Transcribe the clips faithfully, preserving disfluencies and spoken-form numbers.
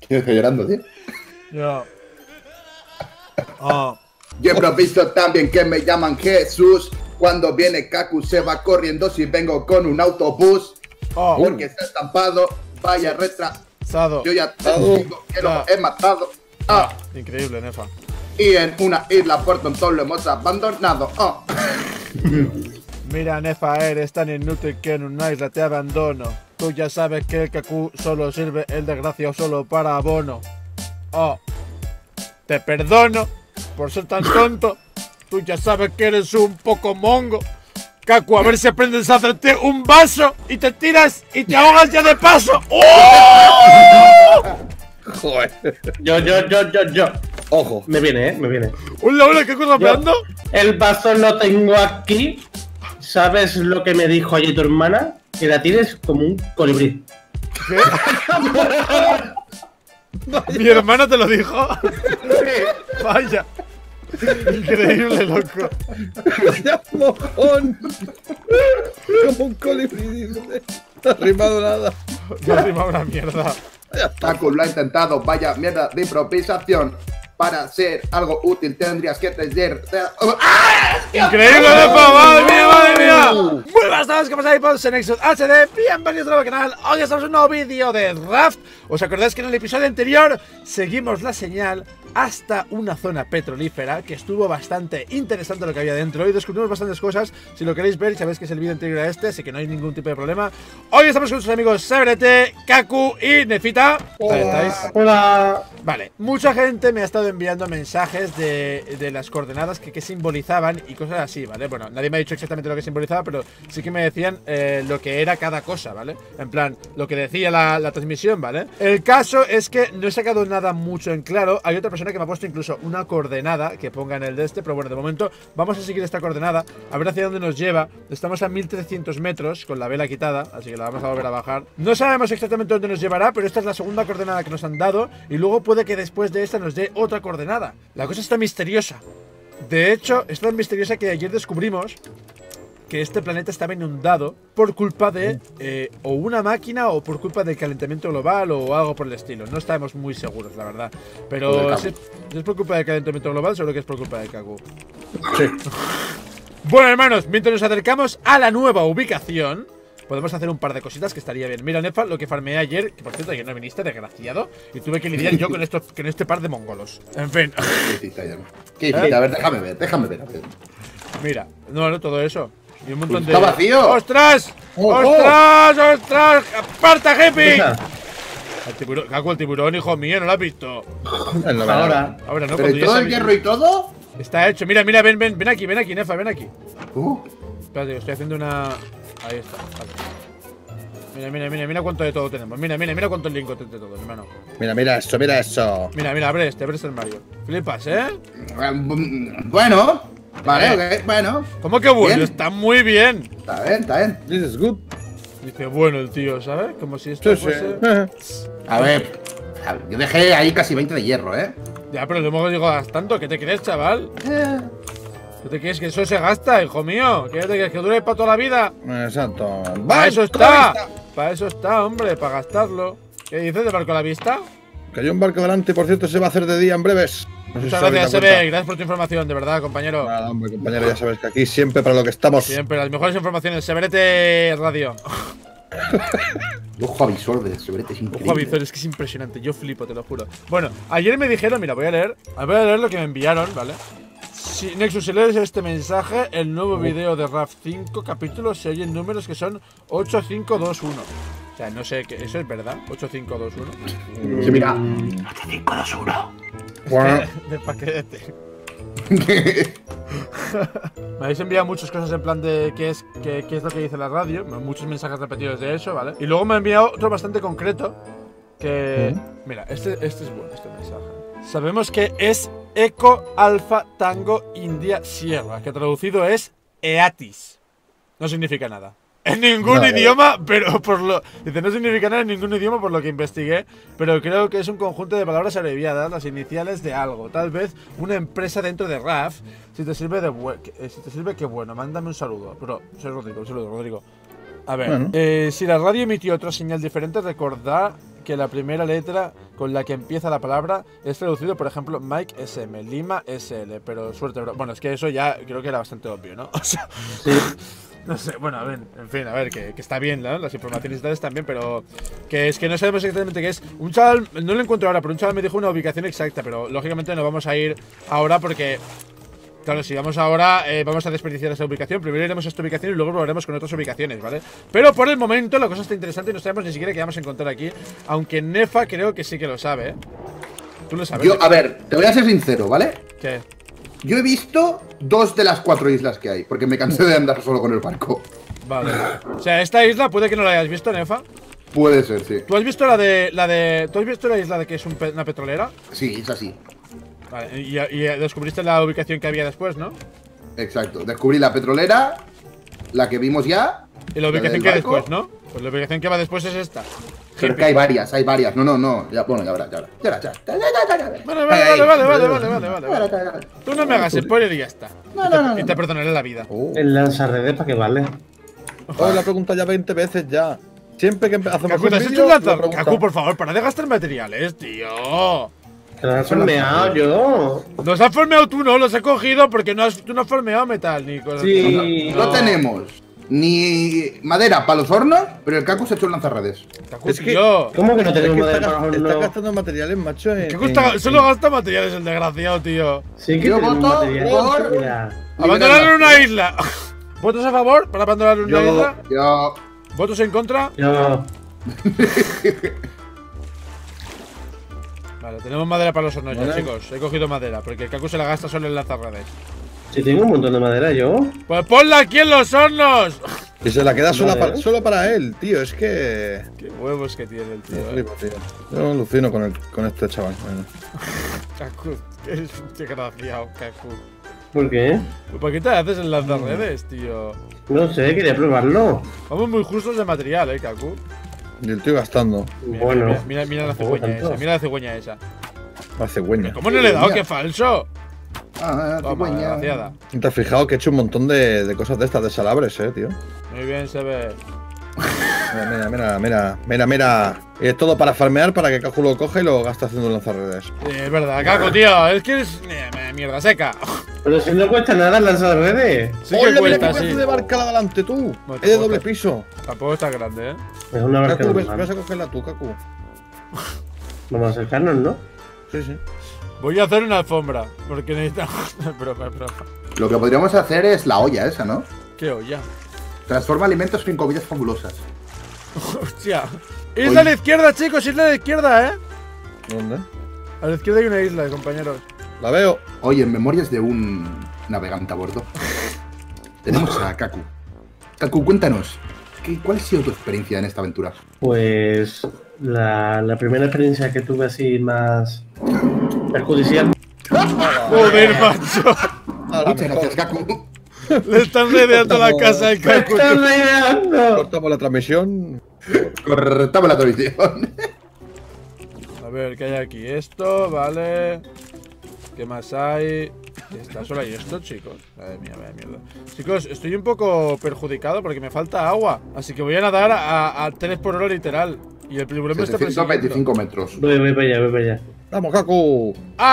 Yo estoy llorando, tío. Ya. Ah. Yo he visto también que me llaman Jesús. Cuando viene Kaku se va corriendo si vengo con un autobús. Oh. Porque está estampado, vaya retrasado. Yo ya te digo que lo Ah. he matado. Ah. Increíble, Nefa. Y en una isla por tonto lo hemos abandonado. Oh. Mira, Nefa, eres tan inútil que en una isla te abandono. Tú ya sabes que el Kaku solo sirve el desgraciado solo para abono. Oh. Te perdono por ser tan tonto. Tú ya sabes que eres un poco mongo. Kaku, a ver si aprendes a hacerte un vaso y te tiras y te ahogas ya de paso. ¡Oh! Joder. Yo, yo, yo, yo, yo. Ojo. Me viene, eh, me viene. Hola, hola, ¿qué cosa hablando? El vaso lo tengo aquí. ¿Sabes lo que me dijo ayer tu hermana? Que la tienes como un colibrí. ¿Qué? Mi hermana te lo dijo. Vaya. Increíble, loco. ¡Ya, mojón! Como un colibrí. No ha rimado nada. No ha rimado una mierda. Kaku lo ha intentado, vaya mierda de improvisación. Para ser algo útil tendrías que tener... ¡Ah! ¡Increíble, Nefa! ¡Madre mía, madre mía! Muy buenas tardes, ¿qué pasa ahí por Nexus H D? Bienvenidos a nuevo canal. Hoy estamos en un nuevo vídeo de Raft. ¿Os acordáis que en el episodio anterior seguimos la señal hasta una zona petrolífera que estuvo bastante interesante lo que había dentro? Hoy descubrimos bastantes cosas. Si lo queréis ver, sabéis que es el vídeo anterior a este, así que no hay ningún tipo de problema. Hoy estamos con nuestros amigos Severete, Kaku y Nefita. Ahí estáis. Hola. Vale, mucha gente me ha estado enviando mensajes de, de las coordenadas que, que simbolizaban y cosas así, ¿vale? Bueno, nadie me ha dicho exactamente lo que simbolizaba, pero sí que me decían eh, lo que era cada cosa, ¿vale? En plan, lo que decía la, la transmisión, ¿vale? El caso es que no he sacado nada mucho en claro. Hay otra persona que me ha puesto incluso una coordenada que ponga en el de este, pero bueno, de momento vamos a seguir esta coordenada, a ver hacia dónde nos lleva. Estamos a mil trescientos metros con la vela quitada, así que la vamos a volver a bajar. No sabemos exactamente dónde nos llevará, pero esta es la segunda coordenada que nos han dado y luego puede que después de esta nos dé otra coordenada. La cosa está misteriosa. De hecho, es tan misteriosa que ayer descubrimos que este planeta estaba inundado por culpa de eh, o una máquina o por culpa del calentamiento global o algo por el estilo. No estamos muy seguros, la verdad. Pero si es, si es por culpa del calentamiento global, seguro que es por culpa del Kaku. Sí. Bueno, hermanos, mientras nos acercamos a la nueva ubicación, podemos hacer un par de cositas que estaría bien. Mira, Nefa, lo que farmeé ayer, que por cierto ayer no viniste, desgraciado, y tuve que lidiar yo con, esto, con este par de mongolos. En fin. ¿Qué hiciste ayer? ¿Qué hiciste? A ver, déjame ver, déjame ver. A ver. Mira, no, no, todo eso. Y un montón de... ¡Está vacío! ¡Ostras! ¡Oh, ¡Ostras! ¡Ostras! ¡Aparta, hippie! El tiburón, Kaku, el tiburón, hijo mío, ¿no lo has visto? Ahora. Ahora no, ¿Pero y todo el hierro y todo? Está hecho. Mira, mira, ven, ven, ven aquí, ven aquí, Nefa, ven aquí. Uh. Espérate, estoy haciendo una... Ahí está, vale. Mira, mira, mira, mira cuánto de todo tenemos. Mira, mira, mira cuánto lingote de todo, hermano. Mira, mira eso, mira eso. Mira, mira, abre este, abre este armario. Flipas, ¿eh? Bueno, vale, ok, bueno. ¿Cómo que bueno? Bien. Está muy bien. Está bien, está bien. This is good. Dice, bueno, el tío, ¿sabes? Como si esto Sí, fuese... sí. A ver, yo dejé ahí casi veinte de hierro, ¿eh? Ya, pero luego digo, tanto, ¿qué te crees, chaval? Eh. ¿Qué te crees? Que eso se gasta, hijo mío. ¿Qué te crees? ¿Que dure para toda la vida? Exacto. Para eso ¡Barco a la está. vista! Para eso está, hombre, para gastarlo. ¿Qué dices de barco a la vista? Que hay un barco delante, por cierto, se va a hacer de día en breves. No sé si Muchas os habéis gracias, dado Sebe. cuenta. Gracias por tu información, de verdad, compañero. Nada, hombre, compañero, ya sabes que aquí siempre para lo que estamos. Siempre, las mejores informaciones. Severete Radio. Ojo avisor de Severete es increíble. Ojo, Avizor, es que es impresionante. Yo flipo, te lo juro. Bueno, ayer me dijeron, mira, voy a leer. Voy a leer lo que me enviaron, ¿vale? Si, Nexus, si lees este mensaje, el nuevo video de Raft cinco capítulos se oyen números que son ocho cinco dos uno. O sea, no sé, que ¿eso es verdad? ocho cinco dos uno. Sí, mira. ocho cinco dos uno. Bueno, De paquete. Me habéis enviado muchas cosas en plan de qué es, qué, qué es lo que dice la radio. Muchos mensajes repetidos de eso, ¿vale? Y luego me ha enviado otro bastante concreto. Que. Mira, este, este es bueno, este mensaje. Sabemos que es Eco Alfa Tango India Sierra, que traducido es EATIS. No significa nada. En ningún Vale. idioma, pero por lo. Dice, no significa nada en ningún idioma por lo que investigué, pero creo que es un conjunto de palabras abreviadas, las iniciales de algo. Tal vez una empresa dentro de R A F. Si te sirve de bue- eh, si te sirve, qué bueno, mándame un saludo. Pero, soy Rodrigo, un saludo, Rodrigo. A ver, Bueno. eh, si la radio emitió otra señal diferente, recordad que la primera letra con la que empieza la palabra es traducido, por ejemplo, Mike S M, Lima S L, pero suerte, bro. Bueno, es que eso ya creo que era bastante obvio, ¿no? O sea, Sí. no sé, bueno, a ver, en fin, a ver, que, que está bien, ¿no? Las informaciones y tales también, pero que es que no sabemos exactamente qué es. Un chaval, no lo encuentro ahora, pero un chaval me dijo una ubicación exacta, pero lógicamente no vamos a ir ahora porque, claro, si vamos ahora, eh, vamos a desperdiciar esa ubicación. Primero iremos a esta ubicación y luego probaremos con otras ubicaciones, ¿vale? Pero por el momento la cosa está interesante y no sabemos ni siquiera qué vamos a encontrar aquí, aunque Nefa creo que sí que lo sabe, ¿eh? Tú lo sabes. Yo, a ver, te voy a ser sincero, ¿vale? ¿Qué? Yo he visto dos de las cuatro islas que hay, porque me cansé de andar solo con el barco. Vale. O sea, esta isla puede que no la hayas visto, Nefa. Puede ser, sí. ¿Tú has visto la de. la de. ¿Tú has visto la isla de que es un pe- una petrolera? Sí, es así. Vale, y, y descubriste la ubicación que había después, ¿no? Exacto. Descubrí la petrolera, la que vimos ya. Y la ubicación del que hay barco. después, ¿no? Pues la ubicación que va después es esta. Pero que hay varias, hay varias. No, no, no. Ya, bueno, ya verás, ya verás. Ya verás, ya verás. Ya, ya, ya, ya, ya. Vale, vale, Ahí, vale, ahí. vale, vale, vale, vale, vale, Ya, ya, vale. ya. Tú no me hagas spoiler y ya está. No, Y te- no, no, Y no. te perdonaré la vida. Oh. El lanzarredes, ¿para qué vale? Oh, la pregunta ya veinte veces ya. Siempre que empe- hacemos Cacu, un ¿te has vídeo, hecho un la lanzar? pregunta. Cacu, por favor, para de gastar materiales, tío. Que lo has farmeado yo. Los has farmeado tú, no, los he cogido porque no has, tú no has farmeado metal ni cosas Sí. así. No tenemos ni madera para los hornos, pero el Kaku se ha hecho un lanzarredes. Cacu, Es que- tío. ¿Cómo que no Es que tenemos está, madera para gast- está horno? gastando materiales, macho. En, Cacu está- en- solo en- gasta materiales el desgraciado, tío. Sí que Yo tenemos voto materiales. por- Mira. Abandonar una isla. ¿Votos a favor para abandonar una Yo, isla? yo. ¿Votos en contra? Yo. Vale, tenemos madera para los hornos ya, Vale. chicos. He cogido madera, porque el Cacu se la gasta solo en lanzarredes. Si tengo un montón de madera, yo. ¡Pues ponla aquí en los hornos! Y se la queda sola Vale. para, solo para él, tío. Es que. ¡Qué huevos que tiene el tío! Me eh. flipo, tío. Yo alucino con, el, con este chaval. Bueno. Cacu, eres un desgraciado, Cacu. ¿Por qué? Pues, ¿para qué te haces en lanzarredes, tío? No sé, quería probarlo. Vamos muy justos de material, eh, Cacu. Y el tío gastando. Mira, Bueno. mira, mira, mira la Tampoco cigüeña tanto. esa, mira la cigüeña esa. La cigüeña. ¿Cómo no le he dado? Mira. ¡Qué falso! Ah, Toma, cigüeña. desgraciada. ¿Te has fijado que he hecho un montón de, de cosas de estas, de salabres, eh, tío? Muy bien, se ve. Mira, mira, mira, mira, mira, mira. Y es todo para farmear, para que Kaku lo coja y lo gasta haciendo un lanzarredes. Sí, es verdad, Cacu, tío. Es que es. eh, Mierda seca. Pero si no cuesta nada lanzar redes. Sí ¡Hola, que mira cuesta, qué pedazo sí. de barca la delante, tú! Bueno, Es de te doble cuesta. piso. Tampoco está grande, eh. Es una barca Kaku, ves, normal. vas a cogerla tú, Kaku. Vamos a acercarnos, ¿no? Sí, sí. Voy a hacer una alfombra. Porque necesitamos. Es broma, es broma. Lo que podríamos hacer es la olla esa, ¿no? ¿Qué olla? Transforma alimentos en comidas fabulosas. Hostia. Isla a la izquierda, chicos, isla a la izquierda, eh. ¿Dónde? A la izquierda hay una isla, compañeros. La veo. Oye, en memorias de un navegante a bordo. Tenemos a Kaku. Kaku, cuéntanos. ¿qué, ¿Cuál ha sido tu experiencia en esta aventura? Pues la, la primera experiencia que tuve así más perjudicial. Joder, macho. A la Muchas mejor. gracias, Kaku. Le están rodeando la casa al ¡Me Cacu. estás rayando! Cortamos la transmisión. Cortamos la televisión. A ver, ¿qué hay aquí? Esto, vale. ¿Qué más hay? ¿Está solo hay esto, chicos? Madre mía, vaya mierda. Chicos, estoy un poco perjudicado porque me falta agua. Así que voy a nadar a, a tres por hora literal. Y el tiburón me está setecientos persiguiendo. veinticinco metros. Voy, voy para allá, voy para allá. ¡Vamos, Kaku!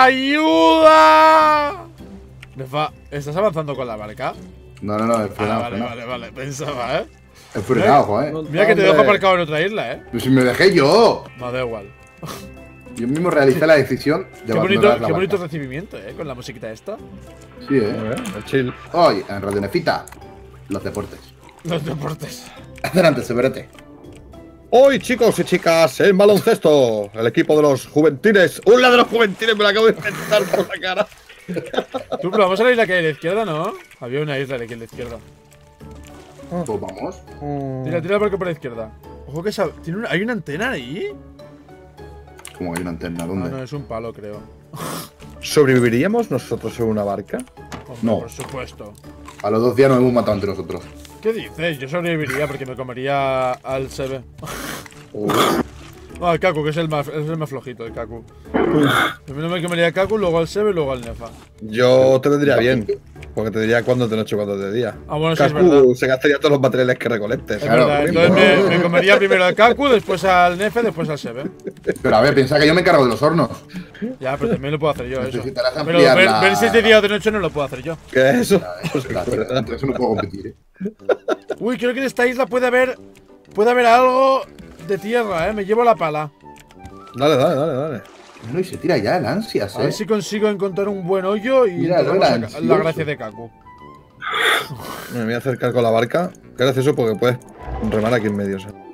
¡Ayuda! Nefa, ¿estás avanzando con la barca? No, no, no, he Ah, frenado, vale, frenado. vale, vale. Pensaba, ¿eh? He frenado, ojo, eh. Mira que te dejo Hombre. aparcado en otra isla, ¿eh? Pero si me dejé yo. No, da igual. Yo mismo realicé la decisión de Qué abandonar bonito, la qué barca. bonito recibimiento, ¿eh? Con la musiquita esta. Sí, eh. Muy bien, el chill. Hoy, en Radio Nefita, los deportes. Los deportes. Adelante, Severete. Hoy, chicos y chicas, en baloncesto, el equipo de los juventiles. ¡Un lado de los juventiles! Me lo acabo de inventar por la cara. Tú, pero vamos a la isla que hay a la izquierda, ¿no? Había una isla aquí a la izquierda. Pues vamos. Tira, tira el barco por la izquierda. Ojo que esa, ¿tiene una, ¿hay una antena ahí? Como que hay una antena, Ah, ¿dónde? no, es un palo, creo. ¿Sobreviviríamos nosotros en una barca? Hombre, No. por supuesto. A los dos días nos hemos matado entre nosotros. ¿Qué dices? Yo sobreviviría porque me comería al Sebe. No, el Kaku, que es el más, es el más flojito, el Kaku. Primero me comería el Kaku, luego al Sebe y luego al Nefa. Yo te vendría bien. Porque te diría cuándo de noche, cuándo de día. Ah, bueno, sí, es Kaku verdad. se gastaría todos los materiales que recolectes. Es verdad, entonces me, me comería primero al Kaku, después al Nefe, después al Sebe. Pero a ver, piensa que yo me encargo de los hornos. Ya, pero también lo puedo hacer yo, eso. Necesitarás Pero ampliar ver, la- ver si es de día o de noche no lo puedo hacer yo. ¿Qué es eso? Entonces no puedo competir, ¿eh? Uy, creo que en esta isla puede haber. Puede haber algo de tierra, eh. Me llevo la pala. Dale, dale, dale, dale. No, y se tira ya el ansias, A ¿eh? ver si consigo encontrar un buen hoyo y Mira, empezamos no era a ca- la ansioso. gracia de Kaku. Me voy a acercar con la barca. Qué gracioso porque puedes remar aquí en medio. ¿Sabes?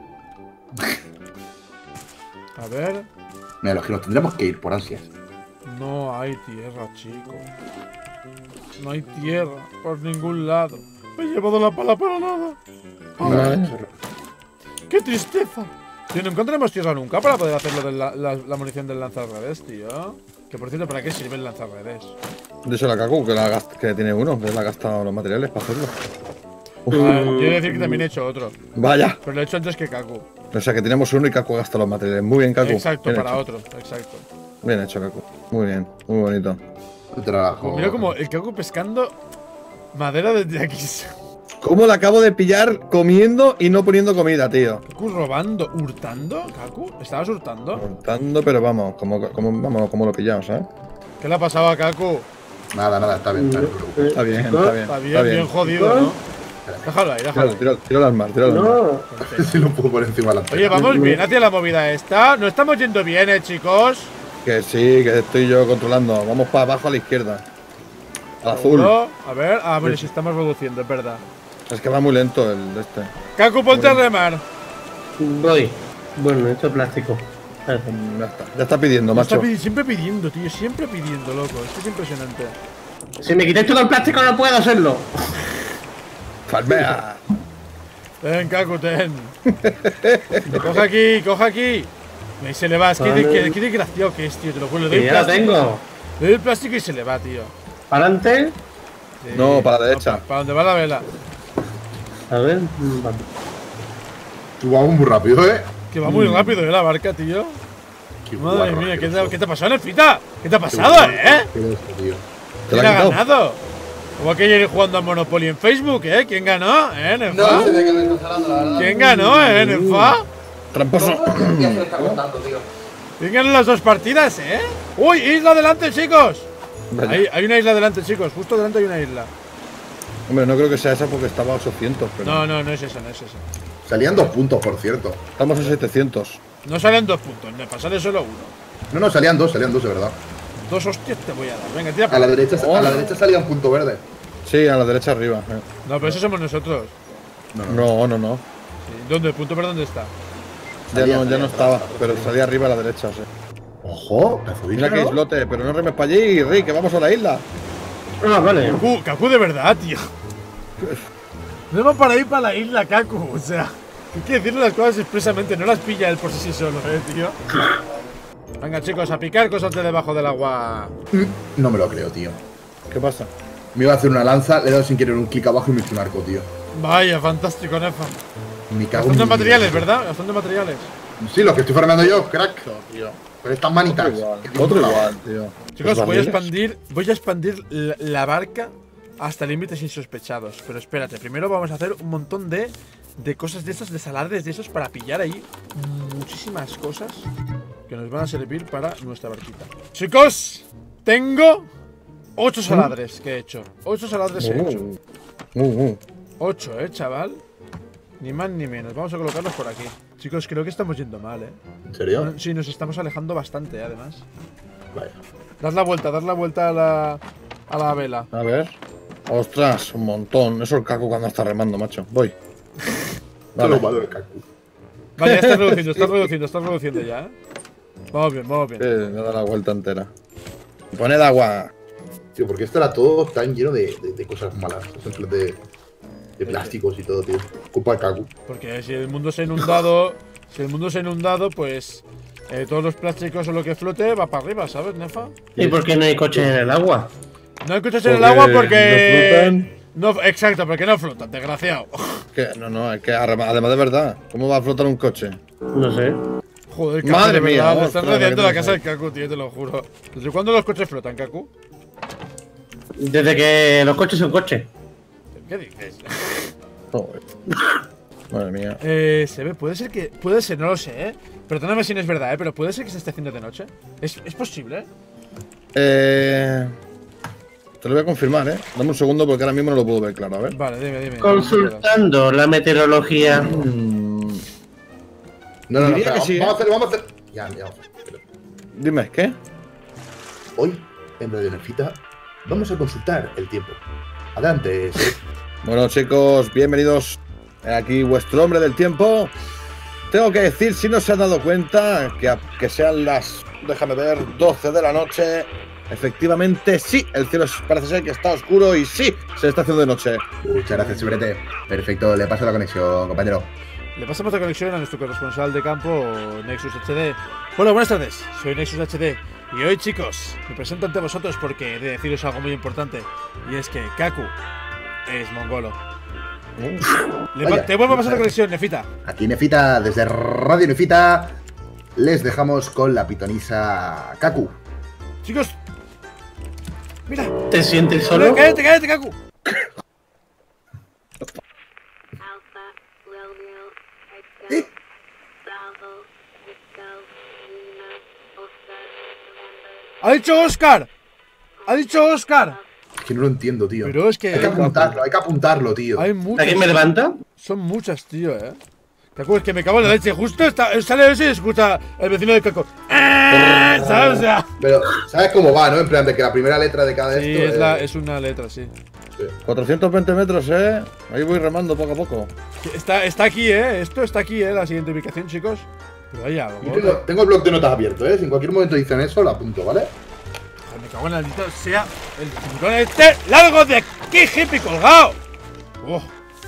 A ver. Mira, los que nos tendremos que ir por ansias. No hay tierra, chico. No hay tierra por ningún lado. Me he llevado la pala para nada. Vale. ¡Qué tristeza! Tío, no encontraremos tierra nunca para poder hacer lo de la, la, la munición del lanzarredes, tío. Que por cierto, ¿para qué sirve el lanzarredes? De eso la Kaku, que, la gast- que tiene uno, que le ha gastado los materiales para hacerlo. Ah, quiero decir que también he hecho otro. Vaya. Pero lo he hecho antes que Kaku. O sea que tenemos uno y Kaku gasta los materiales. Muy bien, Kaku. Exacto, Bien para hecho. otro. Exacto. Bien hecho, Kaku. Muy bien, muy bonito. Trabajo. Pues mira como el Kaku pescando madera desde aquí. ¿Cómo la acabo de pillar comiendo y no poniendo comida, tío? Kaku robando, hurtando. Kaku, ¿estabas hurtando? Cortando, pero vamos, como, como, vamos, como lo pillamos, ¿eh? ¿Qué le ha pasado a Kaku? Nada, nada, está bien, está bien. Está bien, está bien. Está bien, bien jodido, ¿no? Déjalo ahí, déjalo Tíralo, ahí. tíralo, tíralo al mar, tíralo al mar. No. Si lo puedo poner encima de la Oye, vamos bien hacia la movida esta. No estamos yendo bien, eh, chicos. Que sí, que estoy yo controlando. Vamos para abajo a la izquierda. Al azul. No, a ver, ah, bueno, si estamos reduciendo, es verdad. Es que va muy lento el de este. Kaku, ponte a remar. Voy. Bueno, esto es plástico. Espérate. Ya está, ya está pidiendo, Está macho. pidi- siempre pidiendo, tío, siempre pidiendo, loco. Esto es impresionante. Si me quitéis todo el plástico no puedo hacerlo. Palmea. Ten, Kaku, ten. Coja aquí, coja aquí. Y se le va, es que, Vale. que, que desgraciado que es, tío, te lo juro. Le doy Que ya la plástico, tengo. le doy el plástico y se le va, tío. Para adelante. Sí. No, para la derecha. Para donde va la vela. A ver. mm, vale. Tú vamos muy rápido, ¿eh? Que va muy rápido, ¿eh? La barca, tío. Qué Madre guarro, mía, ¿qué asqueroso. te, ¿qué te ha pasado, Nefita? ¿Qué te ha pasado, eh? Qué oso, tío. ¿Te ¿Quién la ha ha quitado? ganado? Como aquel jugando al Monopoly en Facebook, ¿eh? ¿Quién ganó, eh, Nefa? No sé de qué me estás hablando, la verdad. ¿Quién ganó, eh, Nefa? Tramposo. Ya se lo está contando, tío. ¿Quién ganó las dos partidas, eh? ¡Uy, isla delante, chicos! Vaya. Hay, hay una isla delante, chicos. Justo delante hay una isla. Hombre, no creo que sea esa porque estaba a ochocientos, pero. No, no, no es esa, no es esa. Salían dos puntos, por cierto. Estamos a setecientos. No salen dos puntos, Nefa, sale solo uno. No, no, salían dos, salían dos, de verdad. Dos hostias te voy a dar. Venga, tira A para la derecha, a la derecha salía un punto verde. Sí, a la derecha arriba. eh. No, pero eso somos nosotros. No, no, no. Sí. ¿Dónde? ¿El punto verde dónde está? Ya Salía, no, ya salía, no estaba, salía. pero salía arriba a la derecha, sí. Ojo, pedazo de Mira que isla, ¿no? islote, pero no remes para allí, Rick, que vamos a la isla. Ah, vale. Kaku, Kaku de verdad, tío. No va para ir para la isla, Kaku. O sea, hay que decirle las cosas expresamente, no las pilla él por sí solo, eh, tío. Venga, chicos, a picar cosas de debajo del agua. No me lo creo, tío. ¿Qué pasa? Me iba a hacer una lanza, le he dado sin querer un clic abajo y me he hecho un arco, tío. Vaya, fantástico, Nefa. Me cago Gastando en en mi materiales, vida. ¿verdad? Gastando en materiales. Sí, lo que estoy farmeando yo, crack. Con estas manitas. Otro igual, que tengo otro por lado. igual, tío. Chicos, ¿Los voy a barriles? expandir, voy a expandir la, la barca hasta límites insospechados. Pero espérate, primero vamos a hacer un montón de, de cosas de esas, de salardes de esos, para pillar ahí muchísimas cosas que nos van a servir para nuestra barquita. Chicos, tengo ocho saladres que he hecho. Ocho saladres he hecho. Uh, uh, uh. Ocho, eh, chaval. Ni más ni menos. Vamos a colocarlos por aquí. Chicos, creo que estamos yendo mal, eh. ¿En serio? Sí, nos estamos alejando bastante, eh, además. Vaya. Dad la vuelta, dad la vuelta a la, a la vela. A ver. Ostras, un montón. Eso el Kaku cuando está remando, macho. Voy. Todo Vale. lo malo del Kaku. Vale, ya está reduciendo, está reduciendo, está reduciendo ya, ¿eh? Vamos bien, vamos bien. Eh, me da la vuelta entera. Poned agua. Tío, porque esto era todo tan lleno de, de, de cosas malas. En plan de, de plásticos y todo, tío. Culpa del Kaku. Porque si el mundo se ha inundado, si el mundo se ha inundado, pues eh, todos los plásticos o lo que flote va para arriba, ¿sabes, Nefa? ¿Y por qué no hay coches en el agua? No hay coches en el Porque agua porque… no No, exacto, porque no flotan, desgraciado. Que, no, no, es que arrema- además de verdad, ¿cómo va a flotar un coche? No sé. Joder, Kaku, Madre de mía, verdad, le ostras, están radiando la la que casa tienes del Kaku, tío, te lo juro. ¿Desde cuándo los coches flotan, Kaku? Desde que los coches son coches. ¿Qué dices? Joder. Madre mía. Eh, se ve, puede ser que. Puede ser, no lo sé, eh. Perdóname si no es verdad, eh, pero puede ser que se esté haciendo de noche. Es, es posible, eh. Eh. Te lo voy a confirmar, eh. Dame un segundo porque ahora mismo no lo puedo ver claro, a ver. Vale, dime, dime. Consultando la meteorología. Mm, No, no, no, Diría espera, que sí, vamos ¿eh? a hacer, vamos a hacer. Ya, ya, vamos a hacer. Dime, ¿qué? Hoy, en Radio Nefita, vamos a consultar el tiempo. Adelante, Seth. Bueno, chicos, bienvenidos aquí, vuestro hombre del tiempo. Tengo que decir, si no se han dado cuenta, que, a- que sean las, déjame ver, doce de la noche. Efectivamente, sí, el cielo es- parece ser que está oscuro y sí, se está haciendo de noche. Muchas gracias, Brete. Perfecto, le paso la conexión, compañero. Le pasamos la conexión a nuestro corresponsal de campo, Nexus H D. Hola, buenas tardes. Soy Nexus H D. Y hoy, chicos, me presento ante vosotros porque he de deciros algo muy importante. Y es que Kaku es mongolo. Le Vaya, pa- te vuelvo a pasar la muchas conexión, Nefita. Aquí Nefita, desde Radio Nefita, les dejamos con la pitonisa Kaku. Chicos, mira. ¿Te sientes Solo solo? cállate, cállate, Kaku. Alpha, Romeo, Echo, ¿Eh? Bravo, Echo, Lima, Oscar, November. Ha dicho Oscar. Ha dicho Oscar. Es que no lo entiendo, tío. Pero es que Hay que apuntarlo, hay que apuntarlo, tío. hay ¿A muchas. quién me levanta? Son muchas, tío, eh. Kaku, es que me cago en la leche. Justo está, sale ese y escucha el vecino de Kaku. ¡Ah! ¿Sabes? O sea, Pero, ¿sabes cómo va, no? En plan, de que la primera letra de cada sí, esto. es, la, eh, es una letra, sí. cuatrocientos veinte metros, eh. Ahí voy remando poco a poco. Está, está aquí, eh. Esto está aquí, eh. La siguiente ubicación, chicos. Pero hay algo. yo tengo, tengo el blog de notas abierto, ¿eh? Si en cualquier momento dicen eso, lo apunto, ¿vale? Joder, me cago en la maldita sea el tiburón este. ¡Largo de aquí, hippie colgado! ¡Oh!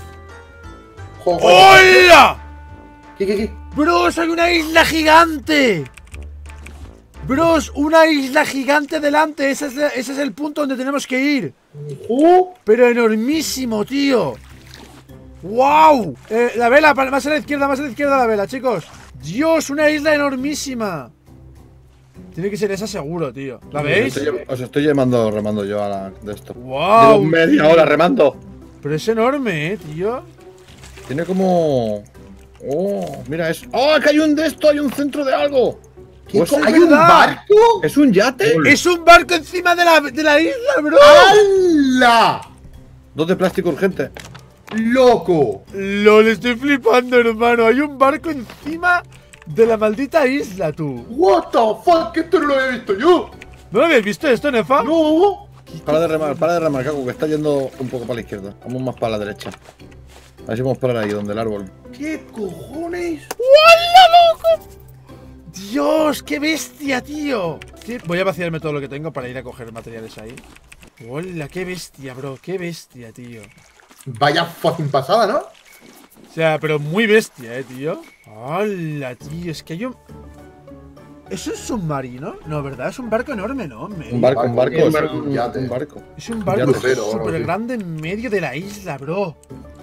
Joder. ¡Hola! ¿Qué, qué, qué? ¡Bros, hay una isla gigante! ¡Bros, una isla gigante delante! Ese es, la- ese es el punto donde tenemos que ir. Pero enormísimo, tío. ¡Wow! Eh, la vela, pa- más a la izquierda, más a la izquierda la vela, chicos. Dios, una isla enormísima. Tiene que ser esa seguro, tío. ¿La veis? Os estoy, os estoy llamando, remando yo a la de esto. Llevo ¡Wow! media hora remando. Pero es enorme, eh, tío. Tiene como. Oh, mira, es. ¡Oh, que hay un de esto! ¡Hay un centro de algo! ¿Qué Pues co- es ¿Hay un verdad. barco? ¿Es un yate? Es un barco encima de la, de la isla, bro. ¡Hala! Dos de plástico urgente. ¡Loco! LOL, estoy flipando, hermano. Hay un barco encima de la maldita isla, tú. ¿What the fuck? Que esto no lo había visto yo. ¿No lo habéis visto esto, Nefa? No. Para de remar, para de remar, Kaku, que está yendo un poco para la izquierda. Vamos más para la derecha. A ver si vamos para ahí, donde el árbol. ¿Qué cojones? ¡Hola, loco! Dios, qué bestia, tío. ¿Qué? Voy a vaciarme todo lo que tengo para ir a coger materiales ahí. Hola, qué bestia, bro. Qué bestia, tío. Vaya fucking pasada, ¿no? O sea, pero muy bestia, eh, tío. Hola, tío. Es que hay un... ¿Es un submarino? No, ¿verdad? Es un barco enorme, ¿no? En medio. Un barco, un barco, un es barco, un, un yate. un barco. Es un Ya barco lo sé, lo- súper lo- grande en medio de la isla, bro.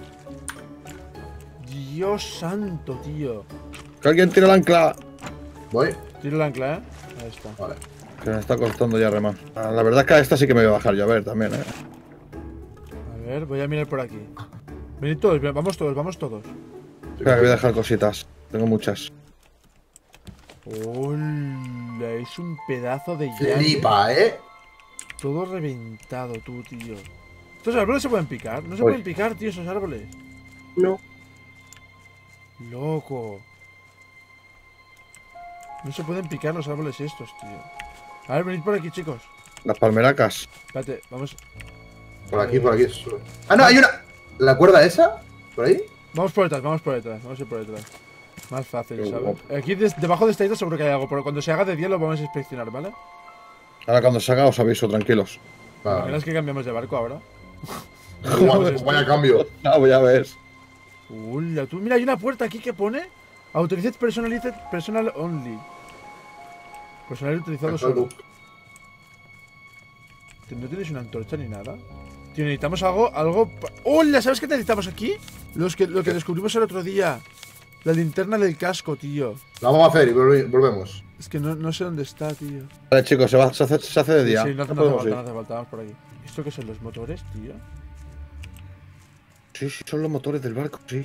Dios santo, tío. Que alguien tire el ancla. Voy. Tiro el ancla, ¿eh? Ahí está. Vale. Que me está costando ya remar. Ah, La verdad es que a esta sí que me voy a bajar yo, a ver, también, eh. A ver, voy a mirar por aquí. Venid todos, ven, vamos todos, vamos todos. Espera, que voy a dejar cositas. Tengo muchas. Hola, es un pedazo de llave. Flipa, ¿eh? Todo reventado, tú, tío. ¿Estos árboles se pueden picar? No se Uy. pueden picar, tío, esos árboles. No. Loco. No se pueden picar los árboles estos, tío. A ver, venid por aquí, chicos. Las palmeracas. Espérate, vamos. Por aquí, por aquí. es- Ah, no, hay una. ¿La cuerda esa? ¿Por ahí? Vamos por detrás, vamos por detrás, vamos a ir por detrás. Más fácil, Qué ¿sabes? guapo. Aquí des- debajo de esta isla seguro que hay algo, pero cuando se haga de día lo vamos a inspeccionar, ¿vale? Ahora cuando salga os aviso, tranquilos. La Vale. verdad es que cambiamos de barco ahora. Vaya, vaya cambio. No, ya ves. Hola, tú, mira, hay una puerta aquí que pone Authorized Personalized Personal Only. Personal utilizado solo. ¿No tienes una antorcha ni nada? Tío, necesitamos algo, algo... pa- ¡Hola! ¿Sabes qué necesitamos aquí? Los que, lo que descubrimos el otro día. La linterna del casco, tío. La vamos a hacer y volve- volvemos. Es que no, no sé dónde está, tío. Vale, chicos, se, va, se, hace, se hace de día. Sí, no, hace- No no hace podemos falta, ir. no hace falta, vamos por aquí. ¿Esto qué son los motores, tío? Sí, sí, son los motores del barco, sí.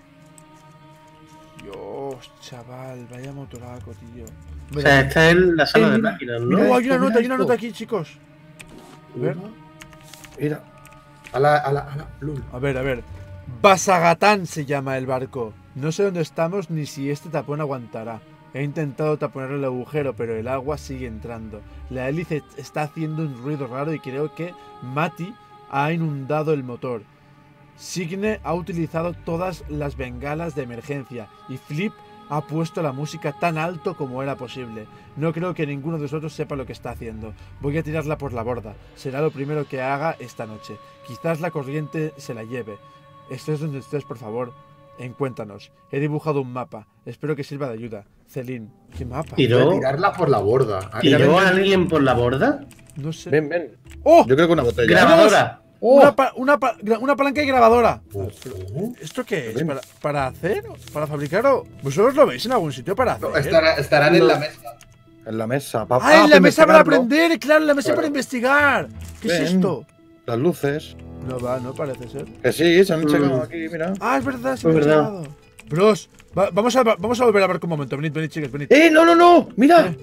Dios, chaval, vaya motoraco, tío. O sea, está en la sala Eh, de mira, máquinas, mira. ¿no? Oh, hay una esto, nota, mira hay una esto. nota aquí, chicos. A ver, Mira. A la, a la, a la. lul. a ver, a ver. Basagatán se llama el barco. No sé dónde estamos ni si este tapón aguantará. He intentado taponar el agujero, pero el agua sigue entrando. La hélice está haciendo un ruido raro y creo que Mati ha inundado el motor. Signe ha utilizado todas las bengalas de emergencia y Flip ha puesto la música tan alto como era posible. No creo que ninguno de nosotros sepa lo que está haciendo. Voy a tirarla por la borda. Será lo primero que haga esta noche. Quizás la corriente se la lleve. Estés donde estés, por favor. Encuéntranos. He dibujado un mapa. Espero que sirva de ayuda. Celín, ¿qué mapa? ¿Y Voy a ¿Tiró, tirarla por la borda. Ah, tiró a alguien por la borda? No sé. Ven, ven. ¡Oh! Yo creo que una botella. Grabadora. Una, pa- una, pa- gra- una palanca y grabadora. Ojo. ¿Esto qué es? Ven. ¿Para, para hacer? ¿Para fabricar? o- ¿Vosotros lo veis en algún sitio para hacer? No, estará- estarán en la mesa. En la mesa. Pa- ¡Ah, en la mesa para investigarlo. aprender! ¡Claro, en la mesa Claro. para investigar! ¿Qué es Ven. esto? Las luces. No va, no parece ser. Que sí, se han Mm. checado aquí, mira. Ah, es verdad, sí Es me he verdad. checado. Bros, va- vamos, a, vamos a volver a ver un momento. Venid, venid, chicos, venid. ¡Eh, no, no, no! ¡Mira! Eh.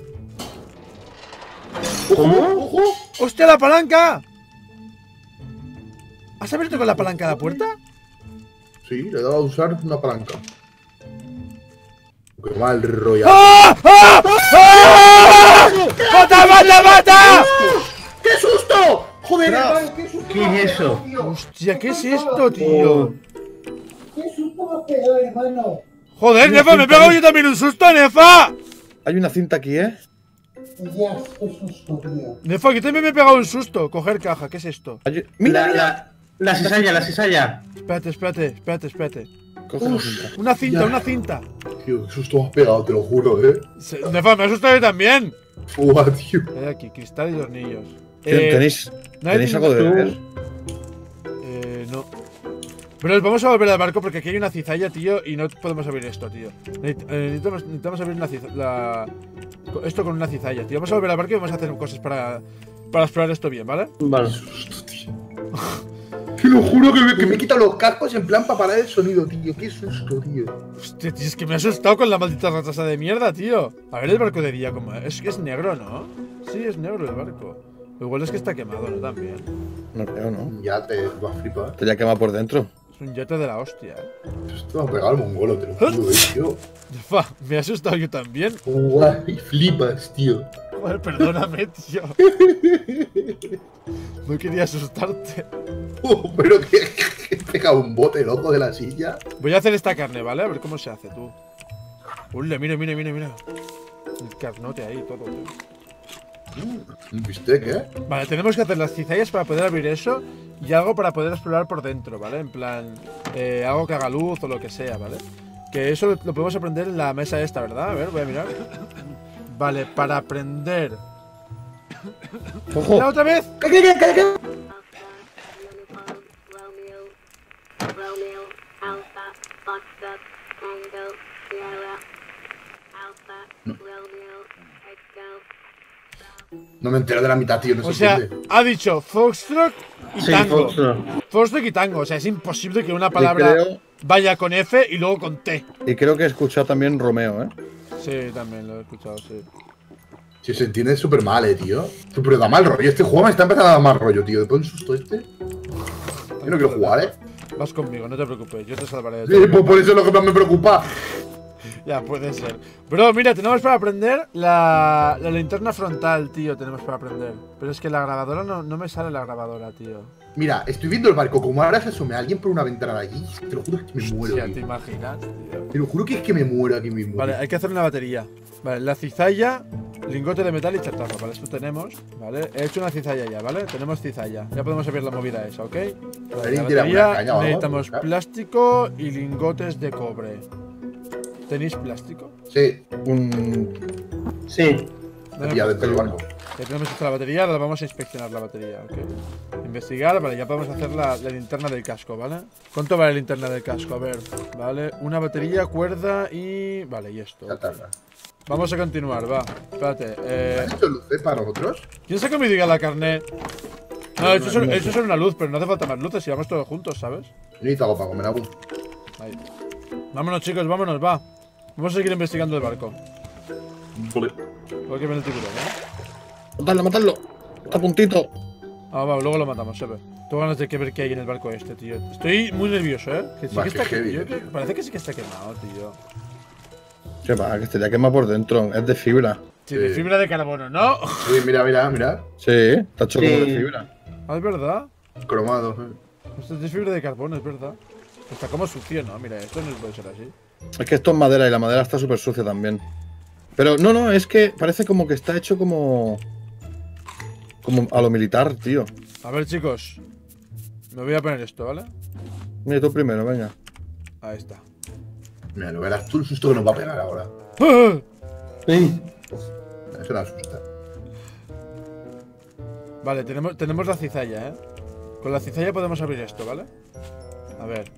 ¿Cómo? ¡Hostia, la palanca! ¿Has abierto con la palanca la puerta? Sí, le he dado a usar una palanca. Qué mal rollo. ¡Ah! ¡Ah! ¡Ah! ¡Mata, mata, mata! ¡Qué susto! Joder, Ostras. hermano, qué susto. ¿Qué es eso? Hostia, ¿qué es esto, tío? ¿Qué susto me has pegado, hermano? Joder, Nefa, me he pegado yo también un susto, Nefa. Hay una cinta aquí, ¿eh? Dios, qué susto, tío. Nefa, yo también me he pegado un susto. Coger caja, ¿qué es esto? Hay- ¡Mira, La, mira! la, la cizalla, la cizalla. Espérate, espérate, espérate, espérate. Coge la cinta. Una cinta, Ya. una cinta. Tío, qué susto me has pegado, te lo juro, eh. Se- Nefa, me ha asustado yo también. Buah, tío. Hay aquí, cristal y tornillos. Ten- ¿Tenéis, nadie ¿tenéis tiene- algo de tú- beber? Eh, no. Pero vamos a volver al barco porque aquí hay una cizalla, tío, y no podemos abrir esto, tío. Necesit- eh, Necesitamos, necesitamos abrir una ciza- la- esto con una cizalla, tío. Vamos a volver al barco y vamos a hacer cosas para, para explorar esto bien, ¿vale? Vale. Susto, tío. Te lo juro que me, que me he quitado los cascos en plan para parar el sonido, tío. Qué susto, tío. Hostia, tío, es que me he asustado con la maldita retrasa de mierda, tío. A ver el barco de día, como es que es negro, ¿no? Sí, es negro el barco. Igual es que está quemado, ¿no? También. No creo, ¿no? Ya te vas a flipar. Te ya quema por dentro. Es un yate de la hostia, eh. Esto me ha pegado el mongolo, te lo juro, eh, tío. Fa, me he asustado yo también. Guay, flipas, tío. Joder, perdóname, tío. No quería asustarte. Oh, pero que, que he pegado un bote loco de la silla. Voy a hacer esta carne, ¿vale? A ver cómo se hace, tú. Ule, mira, mira, mira, mira. El carnote ahí, todo, tío. Un bistec, ¿eh? Vale, tenemos que hacer las cizallas para poder abrir eso y algo para poder explorar por dentro, ¿vale? En plan, eh, algo que haga luz o lo que sea, ¿vale? Que eso lo, lo podemos aprender en la mesa esta, ¿verdad? A ver, voy a mirar. Vale, para aprender. ¡Ojo! ¿La otra vez? ¿Qué, qué, qué, qué, qué? Uniform, Romeo, Romeo, Alpha, Foxtrot, Tango, Sierra, Alpha, Romeo, Echo. No me entero de la mitad, tío. No O se sea, entiende. ha dicho Foxtrot y Sí, Tango. Foxtrot. Foxtrot y Tango. O sea, es imposible que una palabra creo- vaya con F y luego con T. Y creo que he escuchado también Romeo, ¿eh? Sí, también lo he escuchado, sí. Si se entiende súper mal, eh, tío. Pero da mal rollo. Este juego me está empezando a dar mal rollo, tío. Después de un susto este. Yo no quiero jugar, eh. Vas conmigo, no te preocupes, yo te salvaré de Sí, todo. pues por eso es lo que más me preocupa. Ya, puede ser. Bro, mira, tenemos para aprender la, la linterna frontal, tío, tenemos para aprender. Pero es que la grabadora no, no me sale la grabadora, tío. Mira, estoy viendo el barco. Como ahora se asome alguien por una ventana de allí. Te lo juro que me muero, Ya te tío. imaginas, tío. Te lo juro que es que me muero aquí mismo. Vale, tío. hay que hacer una batería. Vale, la cizalla, lingote de metal y chatarra. Vale, esto tenemos. Vale, he hecho una cizalla ya, ¿vale? Tenemos cizalla. Ya podemos abrir la movida esa, ¿ok? Vale, la ¿Alguien tiene alguna batería, caña o algo? necesitamos Buscar. plástico y lingotes de cobre. ¿Tenéis plástico? Sí, Un. Sí. Dame aquí adentro del barco. Ya tenemos esta la batería, ahora vamos a inspeccionar la batería, ok. Investigar, vale, ya podemos hacer la, la linterna del casco, ¿vale? ¿Cuánto vale la linterna del casco? A ver, vale, una batería, cuerda y... Vale, y esto. Chatarra. Vamos a continuar, va. Espérate, eh... ¿Has hecho luces para nosotros? ¿Quién saca mi diga la carne? No, eso es, eso es una luz, pero no hace falta más luces si vamos todos juntos, ¿sabes? Yo necesito algo para comer algo. Ahí. Vámonos, chicos, vámonos, va. Vamos a seguir investigando el barco. Vale. Igual que viene el tiburón, ¿eh? Matadlo, matadlo. Está a puntito. Ah, va, luego lo matamos, se ve. Tengo ganas de que ver qué hay en el barco este, tío. Estoy muy nervioso, ¿eh? Que sí Va, que qué está heavy, yo tío. que- Parece que sí que está quemado, tío. ¿Qué va? Que estaría quemado por dentro. Es de fibra. Sí, de Sí. fibra de carbono, ¿no? Sí, mira, mira, mira. Sí, está hecho como Sí. de fibra. Ah, es verdad. Cromado. eh. Esto es de fibra de carbono, es verdad. Está como sucio, ¿no? Mira, esto no puede ser así. Es que esto es madera y la madera está súper sucia también. Pero no, no, es que parece como que está hecho como. Como a lo militar, tío. A ver, chicos. Me voy a poner esto, ¿vale? Mira tú primero, venga. Ahí está. Mira, lo verás tú el susto que nos va a pegar ahora. ¡Ah! Sí. Eso no asusta. Vale, tenemos, tenemos la cizalla, ¿eh? Con la cizalla podemos abrir esto, ¿vale? A ver,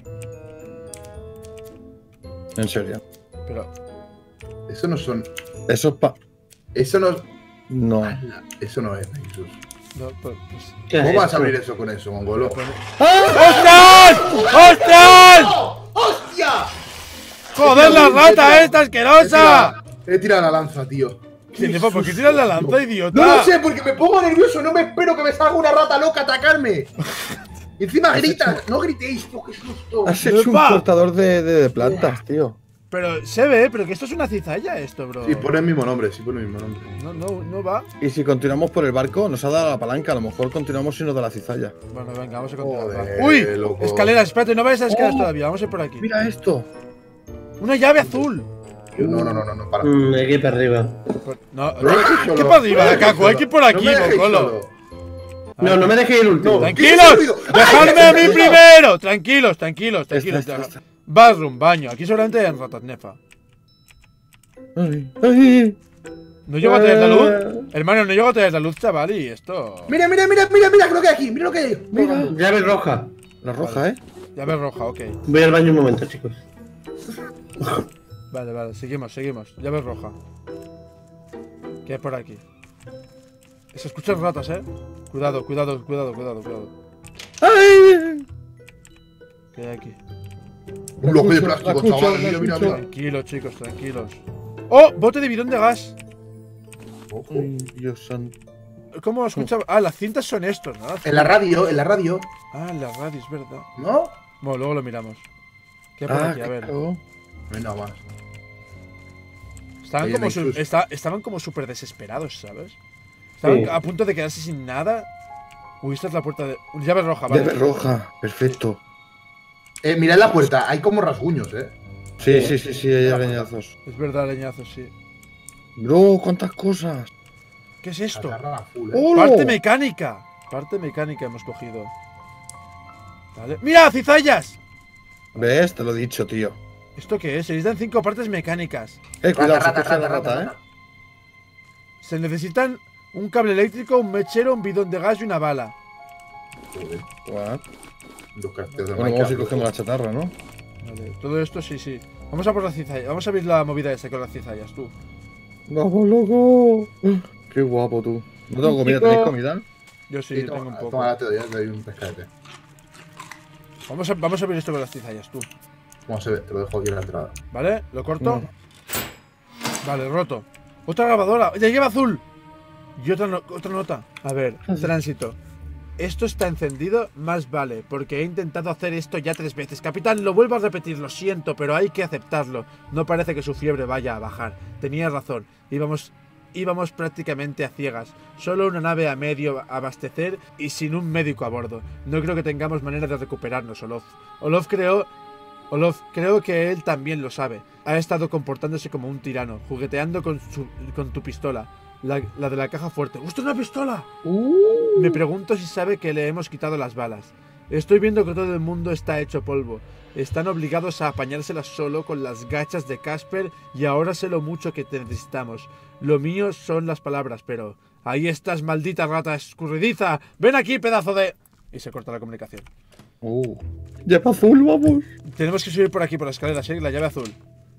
En serio. pero... Eso no son. Eso es pa. Eso no. No. Eso no es, Jesús. No, pues, pues- ¿Qué ¿Cómo es vas a esto? abrir eso con eso, mongolo? ¡Ostras! ¡Ostras! ¡Hostia! ¡Joder, la rata esta asquerosa! He tirado la lanza, tío. ¿Qué le pasa? ¿Por qué tiras la lanza, idiota? No lo sé, porque me pongo nervioso. No me espero que me salga una rata loca a atacarme. Y encima gritas. No gritéis, tío, qué susto. Has hecho un ¡Epa! cortador de, de- de plantas, tío. Pero se ve, pero que esto es una cizalla esto, bro. Sí, pone el mismo nombre, sí, pone el mismo nombre. No, no, no va. Y si continuamos por el barco, nos ha dado la palanca. A lo mejor continuamos sin lo de la cizalla. Bueno, venga, vamos a continuar. Joder, va. ¡Uy! loco. Escaleras, espérate, no vayas a las escaleras Oh. todavía, vamos a ir por aquí. Mira esto. Una llave azul. No, no, no, no, no, para. Mm, aquí para arriba. Por- No, No me dejéis ¿qué solo. para arriba, No me Caco? Hay que ir por dejéis aquí, solo. No me dejéis Mongolo. solo. No, no me dejé ir último. ¡Tranquilos! ¡Dejadme a mí ¡Ay, primero! Tranquilos, tranquilos, tranquilos. Esta, esta, esta. Bathroom, baño. Aquí solamente hay ratas, nefa. Ay, ay. ¿No llego a traer la luz? Hermano, no llego a traer la luz, chaval, y esto... Mira, mira, mira, mira, mira lo que hay aquí. Mira lo que hay. Mira. Llave roja. La roja, ¿eh? Llave roja, ok. Voy al baño un momento, chicos. Vale, vale, seguimos, seguimos. Llave roja. ¿Qué hay por aquí? Se escuchan ratas, eh. Cuidado, cuidado, cuidado, cuidado, cuidado. ¡Ay! ¿Qué hay aquí? Un bloque de La plástico, escucho, chaval. la Mira, mira, escucho. mira. Tranquilos, chicos, tranquilos. ¡Oh! Bote de bidón de gas. Ojo. Ay, Dios santo. ¿Cómo escucha? Ah, las cintas son estos, ¿no? En la radio, en la radio. Ah, en la radio, es verdad. ¿No? Bueno, luego lo miramos. ¿Qué hay por Ah, aquí? A ver. claro. No hay nada más. Estaban Oye, como, su- Nexus. esta- estaban como súper desesperados, ¿sabes? Estaban Sí. a punto de quedarse sin nada. Uy, esta es la puerta de. Llave roja, vale. Llave roja. Perfecto. Eh, mirad la puerta, hay como rasguños, eh. Sí, sí, sí, sí, hay arañazos. Es verdad, leñazo, sí. Bro, cuántas cosas. ¿Qué es esto? Agarra a full, eh. ¡Hola! Parte mecánica. Parte mecánica hemos cogido. Vale. ¡Mira, cizallas! ¿Ves? Te lo he dicho, tío. ¿Esto qué es? Se necesitan cinco partes mecánicas. Eh, cuidado, Rata, se coge rata, la rata, rata, rata. Se necesitan un cable eléctrico, un mechero, un bidón de gas y una bala. Joder, ¿eh? What? dos carteles de Bueno, vamos a ir Minecraft. cogiendo la chatarra, ¿no? Vale, todo esto sí, sí. Vamos a por la cizalla. Vamos a abrir la movida esa con las cizallas, tú. ¡Vamos, loco! Qué guapo, tú. No tengo comida, ¿tenéis comida? Yo sí, Sí, tengo toma, un poco. toma, te doy, te doy un pescadete. Vamos a, vamos a abrir esto con las cizallas, tú. ¿Cómo se ve? Te lo dejo aquí en la entrada. ¿Vale? ¿Lo corto? No. Vale, roto. Otra grabadora. ¡Ya lleva azul! Y otra, no- otra nota. A ver, tránsito. Esto está encendido, más vale, porque he intentado hacer esto ya tres veces. Capitán, lo vuelvo a repetir, lo siento, pero hay que aceptarlo. No parece que su fiebre vaya a bajar. Tenía razón. Íbamos, íbamos prácticamente a ciegas. Solo una nave a medio abastecer y sin un médico a bordo. No creo que tengamos manera de recuperarnos, Olof. Olof creó... Olof, creo que él también lo sabe. Ha estado comportándose como un tirano, jugueteando con, su, con tu pistola. La, la de la caja fuerte. ¡Hostia, una pistola! Me pregunto si sabe que le hemos quitado las balas. Estoy viendo que todo el mundo está hecho polvo. Están obligados a apañárselas solo con las gachas de Casper y ahora sé lo mucho que te necesitamos. Lo mío son las palabras, pero Ahí estás, maldita rata escurridiza. Ven aquí, pedazo de... Y se corta la comunicación. Uh. Llave azul, vamos. Tenemos que subir por aquí, por las escaleras, ¿eh? La llave azul.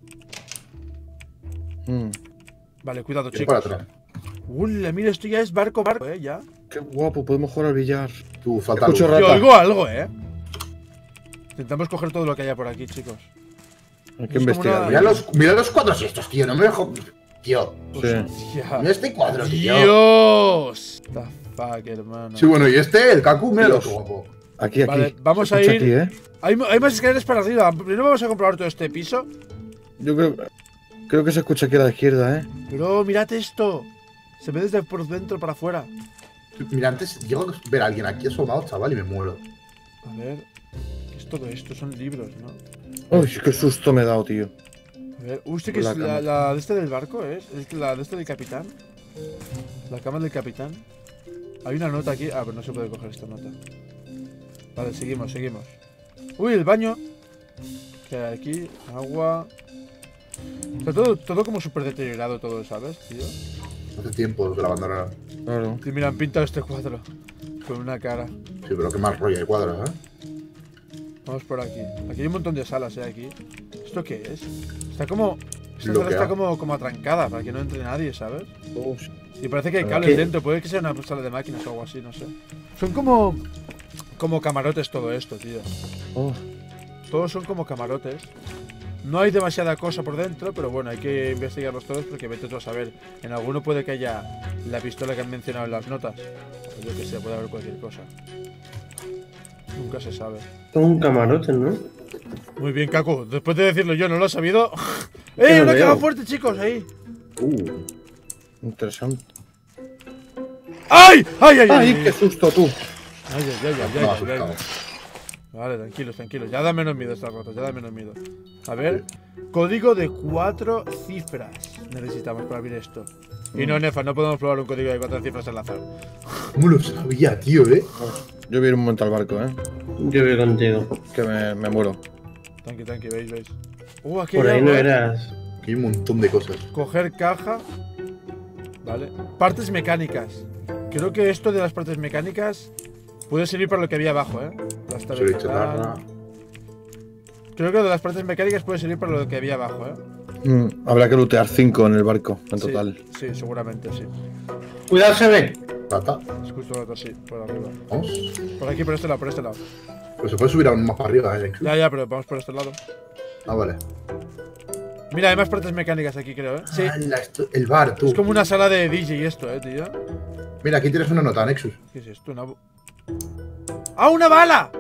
Mm. Vale, cuidado, Tiro para chicos. atrás. Uy, mira, esto ya es barco, barco, eh, ya. Qué guapo, podemos jugar al billar. Tú, falta Escucho luz. rata. Yo oigo algo, eh. Intentamos coger todo lo que haya por aquí, chicos. Hay que Es como investigar. una- Mira los, mira los cuadros estos, tío. No me dejo. Tío, Sí. Hostia. mira este cuadro, tío. Dios. The fuck, hermano. Sí, bueno, y este, el Kaku, mira lo Dios. que guapo. Aquí, aquí. Vale, vamos Se a escucha ir- Aquí, ¿eh? Hay, hay más escaleras para arriba. Primero vamos a comprobar todo este piso. Yo creo, creo que se escucha aquí a la izquierda, ¿eh? Pero mirad esto. Se ve desde por dentro para afuera. Mira, antes llego a ver a alguien aquí asomado, chaval, y me muero. A ver. ¿Qué es todo esto? Son libros, ¿no? Uy, qué susto me he dado, tío. A ver. Uy, ¿este que La es la, cama. la de este del barco? ¿Es? ¿Es la de este del capitán? La cama del capitán. Hay una nota aquí. Ah, pero no se puede coger esta nota. Vale, seguimos, seguimos. Uy, el baño. Que hay aquí. Agua. Está todo, todo como súper deteriorado todo, ¿sabes, tío? Hace tiempo que la abandonaron. Claro. Y mira, han pintado este cuadro. Con una cara. Sí, pero qué más rollo de cuadros, ¿eh? Vamos por aquí. Aquí hay un montón de salas, ¿eh? Aquí. ¿Esto qué es? Está como... Esta Lo sala que está ha- como, como atrancada para que no entre nadie, ¿sabes? Oh, Y parece que hay ¿Qué? cables dentro. Puede que sea una sala de máquinas o algo así, no sé. Son como... Como camarotes todo esto, tío. oh. Todos son como camarotes. No hay demasiada cosa por dentro, pero bueno, hay que investigarlos todos porque vete tú a saber. En alguno puede que haya la pistola que han mencionado en las notas. O yo que sé, puede haber cualquier cosa. Nunca se sabe. Son un camarote, ¿no? Muy bien, Kaku. Después de decirlo yo, ¿no lo has sabido? Que ¡Eh! no ¡Una veo. caja fuerte, chicos! Ahí. Uh, Interesante. ¡Ay! ¡Ay, ay, ay! ¡Ay, ay, qué susto tú! ay, ay, ay, ay, no, ay, ay, asustado. ay. Vale, tranquilos, tranquilos. Ya da menos miedo estas rotas, ya da menos miedo. A ver. Código de cuatro cifras necesitamos para abrir esto. Y no, Nefa, no podemos probar un código de cuatro cifras al azar. ¿Cómo lo sabía, tío, eh? Yo voy a ir un momento al barco, ¿eh? Yo voy contigo. Que me, me muero. Tranqui, tranqui, veis, veis. Uh, aquí Por hay ahí algo, no ¿eh? eras. Aquí hay un montón de cosas. Coger caja. Vale. Partes mecánicas. Creo que esto de las partes mecánicas puede servir para lo que había abajo, ¿eh? Plasta Se lo he vegetal. dicho, Tarra. Creo que lo de las partes mecánicas puede servir para lo que había abajo, ¿eh? Mm, habrá que lootear cinco en el barco, en Sí, total. Sí, seguramente sí. Cuidado, se ve. Rata, Es justo lo otro, sí, por arriba. vamos. Por aquí, por este lado, por este lado. Pero se puede subir aún más para arriba, eh. Ya, ya, pero vamos por este lado. Ah, vale. Mira, hay más partes mecánicas aquí, creo, ¿eh? Sí. ¡Hala, esto- el bar, tú. Es como una sala de D J esto, ¿eh, tío? Mira, aquí tienes una nota, Nexus. ¿Qué es esto? Una... bo- ¡Ah, una bala!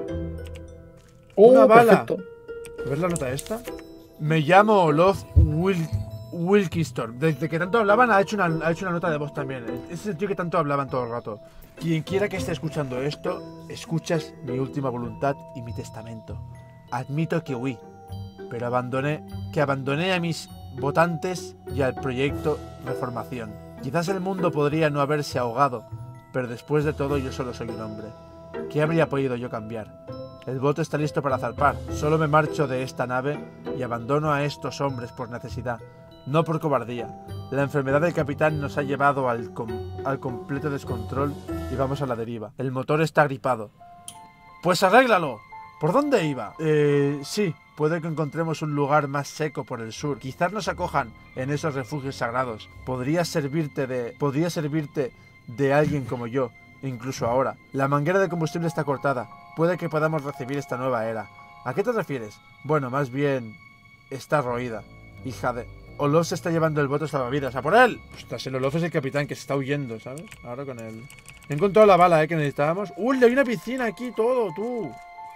¡Oh, Una bala. perfecto! ¿Ves la nota esta? Me llamo Olof Wil Wilkiston. Desde que tanto hablaban ha hecho, una, ha hecho una nota de voz también. Es el tío que tanto hablaban todo el rato. Quien quiera que esté escuchando esto, escuchas mi última voluntad y mi testamento. Admito que huí, pero abandoné, que abandoné a mis votantes y al proyecto Reformación. Quizás el mundo podría no haberse ahogado, pero después de todo yo solo soy un hombre. ¿Qué habría podido yo cambiar? El bote está listo para zarpar. Solo me marcho de esta nave y abandono a estos hombres por necesidad, no por cobardía. La enfermedad del capitán nos ha llevado al, com al completo descontrol y vamos a la deriva. El motor está gripado. ¡Pues arréglalo! ¿Por dónde iba? Eh, sí, puede que encontremos un lugar más seco por el sur. Quizás nos acojan en esos refugios sagrados. Podría servirte de... Podría servirte de alguien como yo, incluso ahora. La manguera de combustible está cortada. Puede que podamos recibir esta nueva era. ¿A qué te refieres? Bueno, más bien... Está roída. Hija de... Olof se está llevando el bote salvavidas. ¡A por él! Ostras, el Olof es el capitán que se está huyendo, ¿sabes? Ahora con él. He encontrado la bala, ¿eh? Que necesitábamos. ¡Uy! Hay una piscina aquí, todo, tú.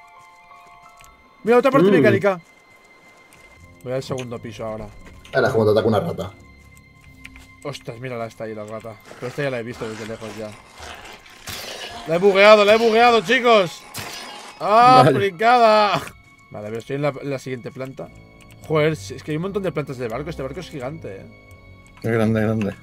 Mira, otra parte Mm. mecánica. Voy al segundo piso ahora. Ahora, como te ataca una rata. Ostras, mírala, está ahí la rata. Pero esta ya la he visto desde lejos ya. La he bugueado, la he bugueado, chicos. ¡Ah, Vale. brincada! Vale, pero estoy en la, en la siguiente planta. Joder, es que hay un montón de plantas de barco. Este barco es gigante, eh. Es grande, grande.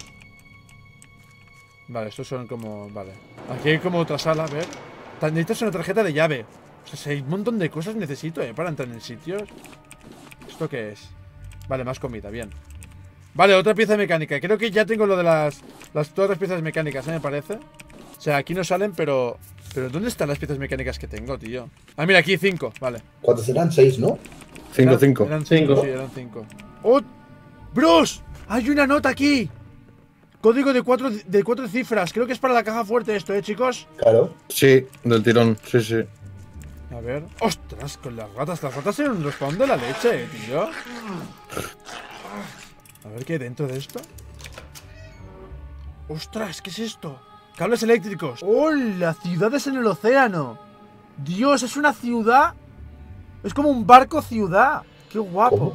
Vale, estos son como... Vale. Aquí hay como otra sala, a ver. Ta- Necesitas una tarjeta de llave. O sea, hay un montón de cosas necesito, eh, para entrar en sitios. ¿Esto qué es? Vale, más comida, bien. Vale, otra pieza mecánica. Creo que ya tengo lo de las, las todas las piezas mecánicas, ¿eh? Me parece. O sea, aquí no salen, pero... Pero ¿dónde están las piezas mecánicas que tengo, tío? Ah, mira, aquí cinco, vale. ¿Cuántos eran? Seis, ¿no? cinco, Eran- cinco. Eran cinco, Cinco. sí, eran cinco. ¡Oh! ¡Bruce! ¡Hay una nota aquí! Código de cuatro, de cuatro cifras. Creo que es para la caja fuerte esto, ¿eh, chicos? Claro. Sí, del tirón. Sí, sí. A ver. ¡Ostras! Con las ratas. Las ratas eran un respawn de la leche, tío. A ver qué hay dentro de esto. ¡Ostras! ¿Qué es esto? Cables eléctricos. ¡Oh! La ciudad es en el océano. Dios, es una ciudad. Es como un barco ciudad. ¡Qué guapo!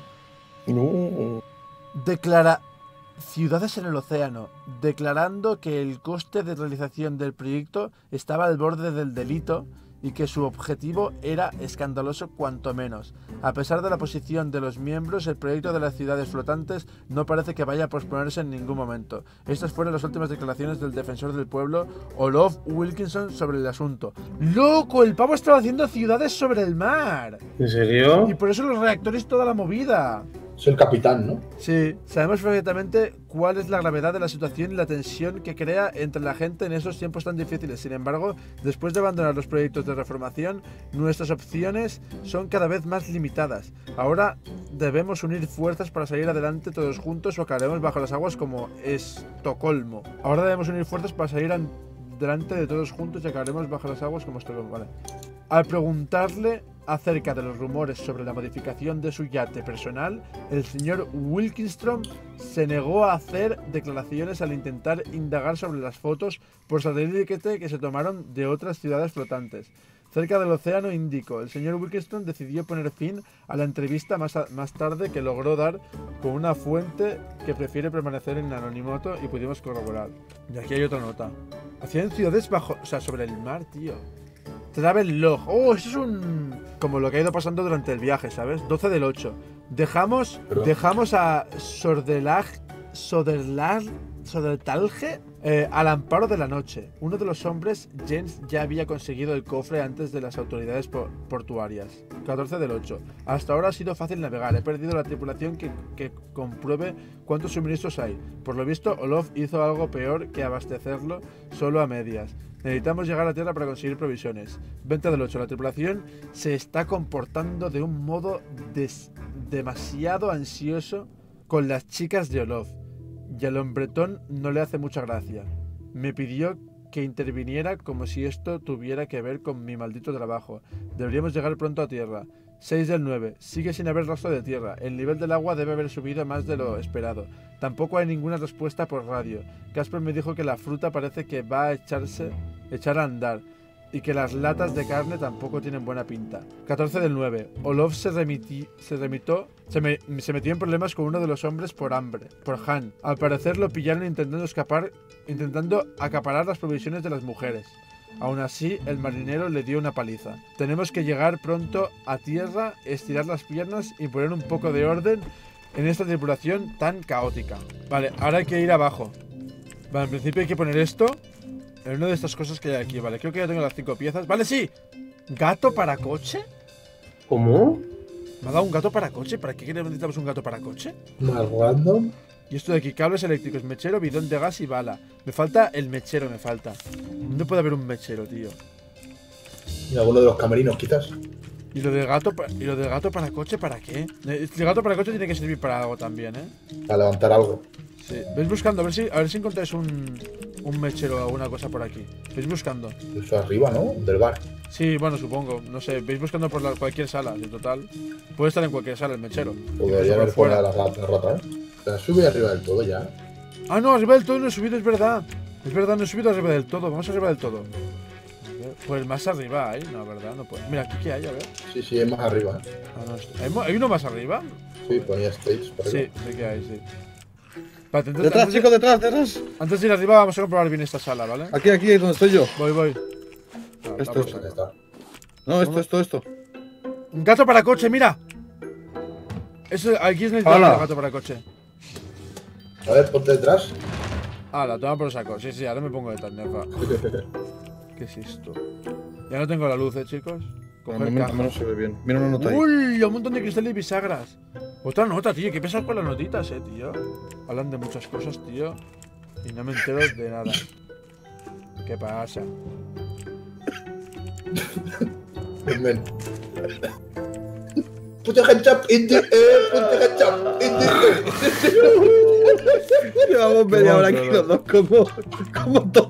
¿Cómo? No. Declara... Ciudades en el océano, declarando que el coste de realización del proyecto estaba al borde del delito y que su objetivo era escandaloso cuanto menos. A pesar de la posición de los miembros, el proyecto de las ciudades flotantes no parece que vaya a posponerse en ningún momento. Estas fueron las últimas declaraciones del defensor del pueblo, Olof Wilkinson, sobre el asunto. ¡Loco! El pavo estaba haciendo ciudades sobre el mar. ¿En serio? Y por eso los reactores y toda la movida. Es el capitán, ¿no? Sí, sabemos perfectamente cuál es la gravedad de la situación y la tensión que crea entre la gente en esos tiempos tan difíciles. Sin embargo, después de abandonar los proyectos de reformación, nuestras opciones son cada vez más limitadas. Ahora debemos unir fuerzas para salir adelante todos juntos o acabaremos bajo las aguas como Estocolmo. Ahora debemos unir fuerzas para salir adelante de todos juntos y acabaremos bajo las aguas como Estocolmo. Vale. Al preguntarle acerca de los rumores sobre la modificación de su yate personal, el señor Wilkinson se negó a hacer declaraciones al intentar indagar sobre las fotos por satélite que se tomaron de otras ciudades flotantes. Cerca del océano Índico, el señor Wilkinson decidió poner fin a la entrevista más, a- más tarde, que logró dar con una fuente que prefiere permanecer en anonimato y pudimos corroborar. Y aquí hay otra nota. Hacían ciudades bajo, o sea, sobre el mar, tío. Travel log. Oh, eso es un... Como lo que ha ido pasando durante el viaje, ¿sabes? doce del ocho. Dejamos... Perdón. Dejamos a Sordelag... Soderlar... Sodertalge eh, al amparo de la noche. Uno de los hombres, Jens, ya había conseguido el cofre antes de las autoridades po- portuarias. catorce del ocho. Hasta ahora ha sido fácil navegar. He perdido la tripulación que, que compruebe cuántos suministros hay. Por lo visto, Olof hizo algo peor que abastecerlo solo a medias. Necesitamos llegar a tierra para conseguir provisiones. veinte del ocho. La tripulación se está comportando de un modo des- demasiado ansioso con las chicas de Olof. Y al hombretón no le hace mucha gracia. Me pidió que interviniera como si esto tuviera que ver con mi maldito trabajo. Deberíamos llegar pronto a tierra. seis del nueve. Sigue sin haber rastro de tierra. El nivel del agua debe haber subido más de lo esperado. Tampoco hay ninguna respuesta por radio. Casper me dijo que la fruta parece que va a echarse, echar a andar. Y que las latas de carne tampoco tienen buena pinta. catorce del nueve. Olof se, remití, se remitó, se, me- se metió en problemas con uno de los hombres por hambre, por Han. Al parecer lo pillaron intentando escapar, intentando acaparar las provisiones de las mujeres. Aún así, el marinero le dio una paliza. Tenemos que llegar pronto a tierra, estirar las piernas y poner un poco de orden en esta tripulación tan caótica. Vale, ahora hay que ir abajo. Vale, en principio hay que poner esto en una de estas cosas que hay aquí. Vale, creo que ya tengo las cinco piezas. Vale, sí. ¿Gato para coche? ¿Cómo? ¿Me ha dado un gato para coche? ¿Para qué necesitamos un gato para coche? Más random. Y esto de aquí, cables eléctricos, mechero, bidón de gas y bala. Me falta el mechero, me falta. ¿Dónde puede haber un mechero, tío? Y alguno de los camerinos, quizás. ¿Y lo del gato, pa- ¿y lo del gato para coche para qué? El gato para coche tiene que servir para algo también, ¿eh? Para levantar algo. Sí. ¿Veis buscando? A ver si, a ver si encontráis un, un mechero o alguna cosa por aquí. ¿Veis buscando? Eso arriba, ¿no? Del bar. Sí, bueno, supongo. No sé, veis buscando por la- cualquier sala, en total. Puede estar en cualquier sala el mechero. Podría Incluso haber por fuera de la rata, la rata, ¿eh? O sea, sube arriba del todo ya. Ah, no, arriba del todo no he subido, es verdad. Es verdad, no he subido arriba del todo. Vamos arriba del todo. A ver, pues más arriba hay, no, ¿verdad? No puedo. Mira, aquí qué hay, a ver. Sí, sí, es más arriba, ¿eh? Ah, no, esto- ¿hay, mo- ¿hay uno más arriba? Sí, ponía stage por Sí, arriba. sí que hay, sí. Vale, entonces, Detrás, antes, de, chicos, detrás, detrás. antes de ir arriba vamos a comprobar bien esta sala, ¿vale? Aquí, aquí, donde estoy yo. Voy, voy. Ah, Esto, vamos esto. a- Ya está. No, esto, esto, esto. Un gato para coche, mira. Eso, aquí es el Hola. gato para coche. A ver, ponte detrás. Ah, la toma por saco. Sí, sí, ahora me pongo detrás, nerfa. ¿Qué es esto? Ya no tengo la luz, eh, chicos. Por Coger el momento caja. no se ve bien. Mira una nota ahí. Uy, un montón de cristales y bisagras. Otra nota, tío. ¿Qué pesar con las notitas, eh, tío? Hablan de muchas cosas, tío. Y no me entero de nada. ¿Qué pasa? Men. Put your hands up in the air, put your hands up in the air. Llevamos media hora aquí los dos como, como todo.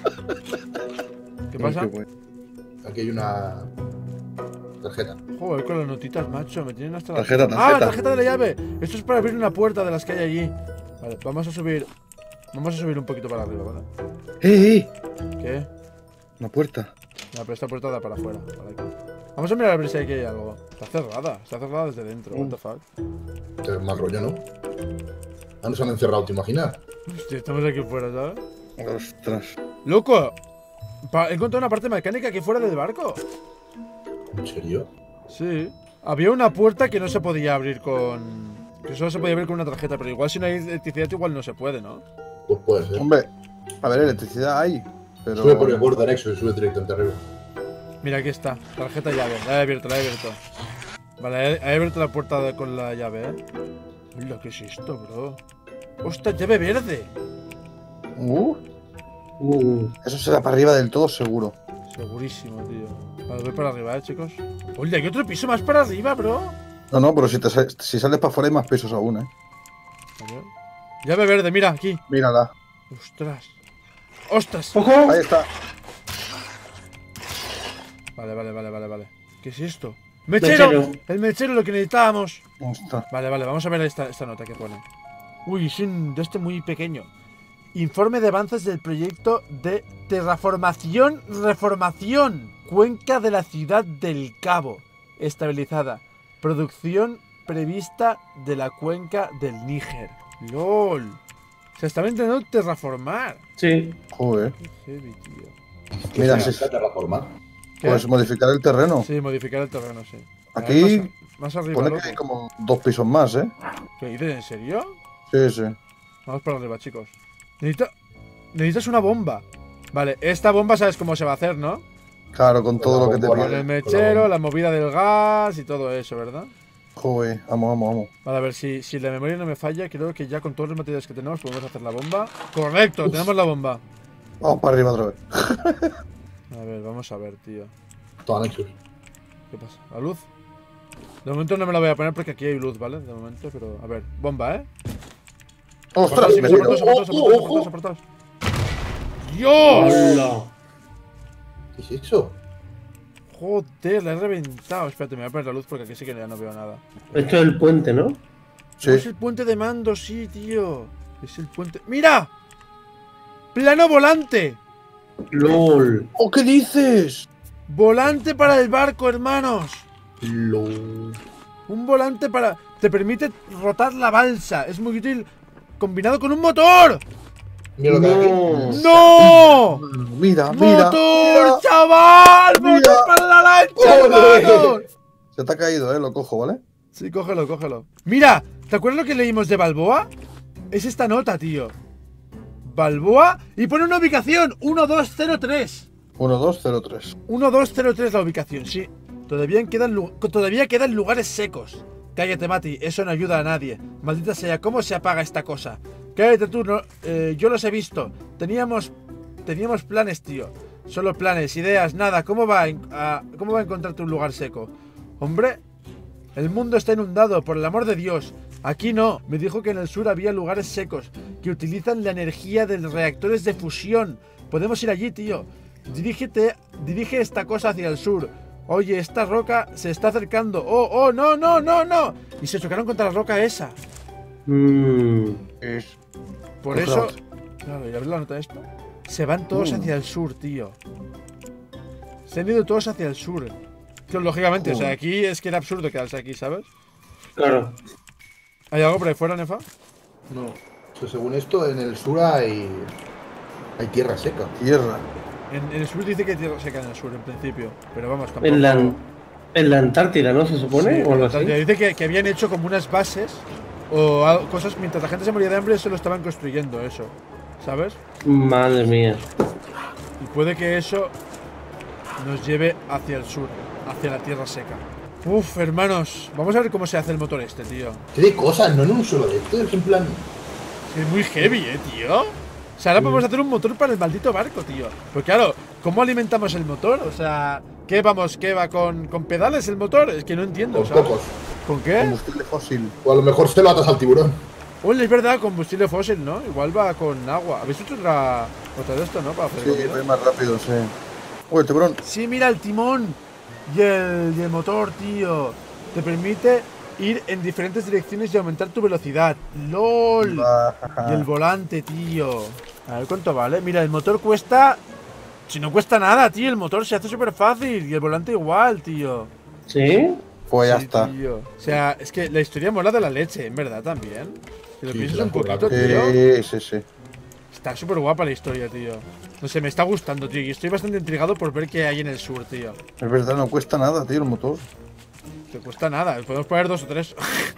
¿Qué pasa? Aquí hay una tarjeta. Joder, con las notitas, macho. Me tienen hasta la... Tarjeta, ¡Ah, tarjeta. la tarjeta de la llave! Esto es para abrir una puerta de las que hay allí. Vale, vamos a subir... Vamos a subir un poquito para arriba, ¿vale? ¡Eh, eh! ¿Qué? Una puerta. No, pero esta puerta da para afuera. Para aquí. Vamos a mirar a ver si aquí hay algo. Está cerrada. Está cerrada desde dentro. What the fuck. Este es mal rollo, ¿no? Ah, nos han encerrado, ¿te imaginas? Hostia, estamos aquí fuera, ¿sabes? Ostras. ¡Loco! Pa- He encontrado una parte mecánica aquí fuera del barco. ¿En serio? Sí. Había una puerta que no se podía abrir con... Que solo se podía abrir con una tarjeta, pero igual si no hay electricidad igual no se puede, ¿no? Pues puede ser. Hombre, a ver, electricidad hay, pero... Sube por el borde anexo y sube directamente arriba. Mira, aquí está. Tarjeta llave. La he abierto, la he abierto. Vale, he, he abierto la puerta de- con la llave, ¿eh? Mira, ¿qué es esto, bro? ¡Ostras, llave verde! Uh, Uh, eso será para arriba del todo seguro. Segurísimo, tío. Vale, voy para arriba, ¿eh, chicos? Oye, hay otro piso más para arriba, bro. No, no, pero si, te, sa- si sales para afuera hay más pisos aún, ¿eh? A ver. Llave verde, mira, aquí. Mírala. ¡Ostras! ¡Ostras! ¡Ojo! Ahí está. Vale, vale, vale, vale, vale. ¿Qué es esto? ¡Mechero! Mechero. El mechero, lo que necesitábamos. Ostras. Vale, vale, vamos a ver esta, esta nota que pone. Uy, es un de este muy pequeño. Informe de avances del proyecto de terraformación, reformación. Cuenca de la ciudad del Cabo. Estabilizada. Producción prevista de la cuenca del Níger. ¡Lol! Se estaba intentando terraformar. Sí. Joder. Qué heavy, tío. Mira, ¿Qué si se trata de reformar? ¿Qué? puedes modificar el terreno. Sí, modificar el terreno, sí. A ver, Aquí Más, más arriba, pone loco. que hay como dos pisos más, ¿eh? ¿Qué dices? ¿En serio? Sí, sí. Vamos para arriba, chicos. Necesita... Necesitas una bomba. Vale, esta bomba sabes cómo se va a hacer, ¿no? Claro, con todo lo que te Con Con pide. el mechero, la movida del gas y todo eso, ¿verdad? Joder, vamos, vamos, vamos. Vale, a ver, si, si la memoria no me falla, creo que ya con todos los materiales que tenemos podemos hacer la bomba. ¡Correcto! Tenemos la bomba. Vamos para arriba otra vez. A ver, vamos a ver, tío. Todo anexos. ¿Qué pasa? ¿La luz? De momento no me la voy a poner porque aquí hay luz, ¿vale? De momento, pero... A ver, bomba, ¿eh? ¡Ostras! Sí, Me soportaos, tiro. soportaos, soportaos, soportaos, soportaos. ¡Dios! ¡Hola! ¿Qué es eso? Joder, la he reventado. Espérate, me voy a poner la luz porque aquí sí que ya no veo nada. Esto es el puente, ¿no? Sí. Es el puente de mando, sí, tío. Es el puente... ¡Mira! ¡Plano volante! LOL. ¡Oh, qué dices! ¡Volante para el barco, hermanos! Lo... Un volante para... Te permite rotar la balsa. Es muy útil combinado con un motor. Mira lo que hay aquí. No. ¡No! Mira, mira. ¡Motor, mira. chaval! ¡Motor Mira. para la lancha, ¡Joder! hermanos! Se te ha caído, eh. Lo cojo, ¿vale? Sí, cógelo, cógelo. Mira, ¿te acuerdas lo que leímos de Balboa? Es esta nota, tío. Balboa y pone una ubicación. uno dos cero tres. uno dos cero tres. uno dos cero tres la ubicación, sí. Todavía quedan, lu- todavía quedan lugares secos. Cállate, Mati, eso no ayuda a nadie. Maldita sea, ¿cómo se apaga esta cosa? Cállate tú, no, eh, yo los he visto. Teníamos teníamos planes, tío. Solo planes, ideas, nada. ¿Cómo va a, en- a- cómo va a encontrarte un lugar seco? Hombre, el mundo está inundado, por el amor de Dios. Aquí no. Me dijo que en el sur había lugares secos que utilizan la energía de los reactores de fusión. Podemos ir allí, tío. Dirígete, dirige esta cosa hacia el sur. Oye, esta roca se está acercando. Oh, oh, no, no, no, no. Y se chocaron contra la roca esa. Mmm. Es. Por Coge la eso... otra. Claro, ¿ya ves la nota de esto? Se van todos Mm. hacia el sur, tío. Se han ido todos hacia el sur. Que, lógicamente, o sea, Joder. aquí es que era absurdo quedarse aquí, ¿sabes? Claro. ¿Hay algo por ahí fuera, Nefa? No. O sea, según esto, en el sur hay. Hay tierra seca. Tierra. En, en el sur dice que hay tierra seca en el sur, en principio. Pero vamos, tampoco... En la, en la Antártida, ¿no? Se supone. Sí, o algo así. dice que, que habían hecho como unas bases o algo- cosas mientras la gente se moría de hambre, se lo estaban construyendo eso, ¿sabes? Madre mía. Y puede que eso nos lleve hacia el sur, hacia la tierra seca. Uf, hermanos, vamos a ver cómo se hace el motor este, tío. ¿Qué de cosas? No en un solo de estos, en plan. Es muy heavy, eh, tío. O sea, ahora podemos hacer un motor para el maldito barco, tío. Pues claro, ¿cómo alimentamos el motor? O sea, ¿qué vamos? ¿Qué va con, con pedales el motor? Es que no entiendo, Con ¿sabes? cocos. ¿Con qué? Combustible fósil. O a lo mejor se lo atas al tiburón. Uy, es verdad, combustible fósil, ¿no? Igual va con agua. ¿Habéis hecho otra, otra de esto, no? Para hacer Sí, comida. fue más rápido, sí. Uy, el tiburón. Sí, mira, el timón y el, y el motor, tío. Te permite ir en diferentes direcciones y aumentar tu velocidad. ¡Lol! Y el volante, tío. A ver cuánto vale. Mira, el motor cuesta... Si no cuesta nada, tío. El motor se hace súper fácil. Y el volante igual, tío. ¿Sí? Pues ya Sí, está. tío. O sea, es que la historia mola de la leche, en verdad, también. Si lo Sí, piensas la un poquito, curra. tío. Sí, sí, sí. Está súper guapa la historia, tío. No sé, me está gustando, tío. Y estoy bastante intrigado por ver qué hay en el sur, tío. Es verdad, no cuesta nada, tío, el motor. Te cuesta nada. Podemos poner dos o tres.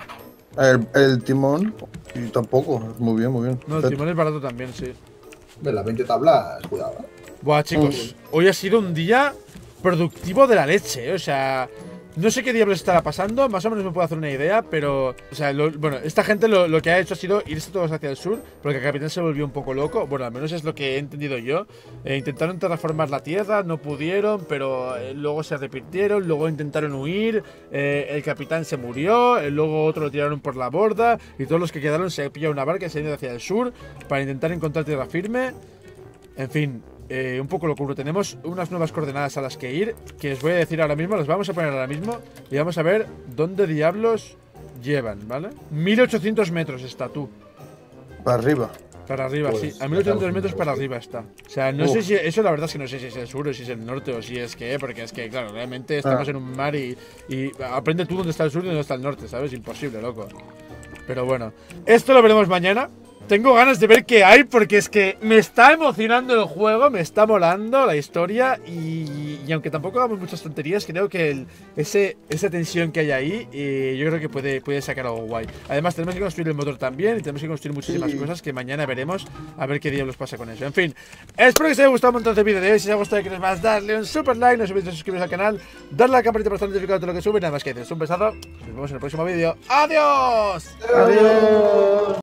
El, el timón, y tampoco. Muy bien, muy bien. No, el timón es barato también, sí. Ve, las veinte tablas, cuidado. ¿eh? Buah, chicos, hoy ha sido un día productivo de la leche, ¿eh? O sea, no sé qué diablos estará pasando, más o menos me puedo hacer una idea, pero, o sea, lo- bueno, esta gente lo, lo que ha hecho ha sido irse todos hacia el sur, porque el capitán se volvió un poco loco, bueno, al menos es lo que he entendido yo. Eh, intentaron terraformar la tierra, no pudieron, pero eh, luego se arrepintieron, luego intentaron huir, eh, el capitán se murió, eh, luego otro lo tiraron por la borda, y todos los que quedaron se pillaron una barca y se han ido hacia el sur para intentar encontrar tierra firme. En fin, eh, un poco locuro. Tenemos unas nuevas coordenadas a las que ir, que os voy a decir ahora mismo, las vamos a poner ahora mismo y vamos a ver dónde diablos llevan, ¿vale? mil ochocientos metros está tú. Para arriba. Para arriba, Pues, sí. A mil ochocientos claro, metros sí. para arriba está. O sea, no Uf. sé si... Eso la verdad es que no sé si es el sur o si es el norte o si es que... Porque es que, claro, realmente estamos Ah. en un mar y, y aprende tú dónde está el sur y dónde está el norte, ¿sabes? Imposible, loco. Pero bueno, esto lo veremos mañana. Tengo ganas de ver qué hay porque es que me está emocionando el juego, me está molando la historia y, y aunque tampoco hagamos muchas tonterías, creo que el- ese, esa tensión que hay ahí, eh, yo creo que puede, puede sacar algo guay. Además, tenemos que construir el motor también y tenemos que construir muchísimas Sí. cosas que mañana veremos a ver qué diablos pasa con eso. En fin, espero que os haya gustado un montón este vídeo de hoy. Si os ha gustado y queréis más, darle un super like, no os olvidéis de suscribiros al canal, darle a la campanita para estar notificado de todo lo que sube. Nada más que decir, un besazo. Nos vemos en el próximo vídeo. ¡Adiós! Adiós.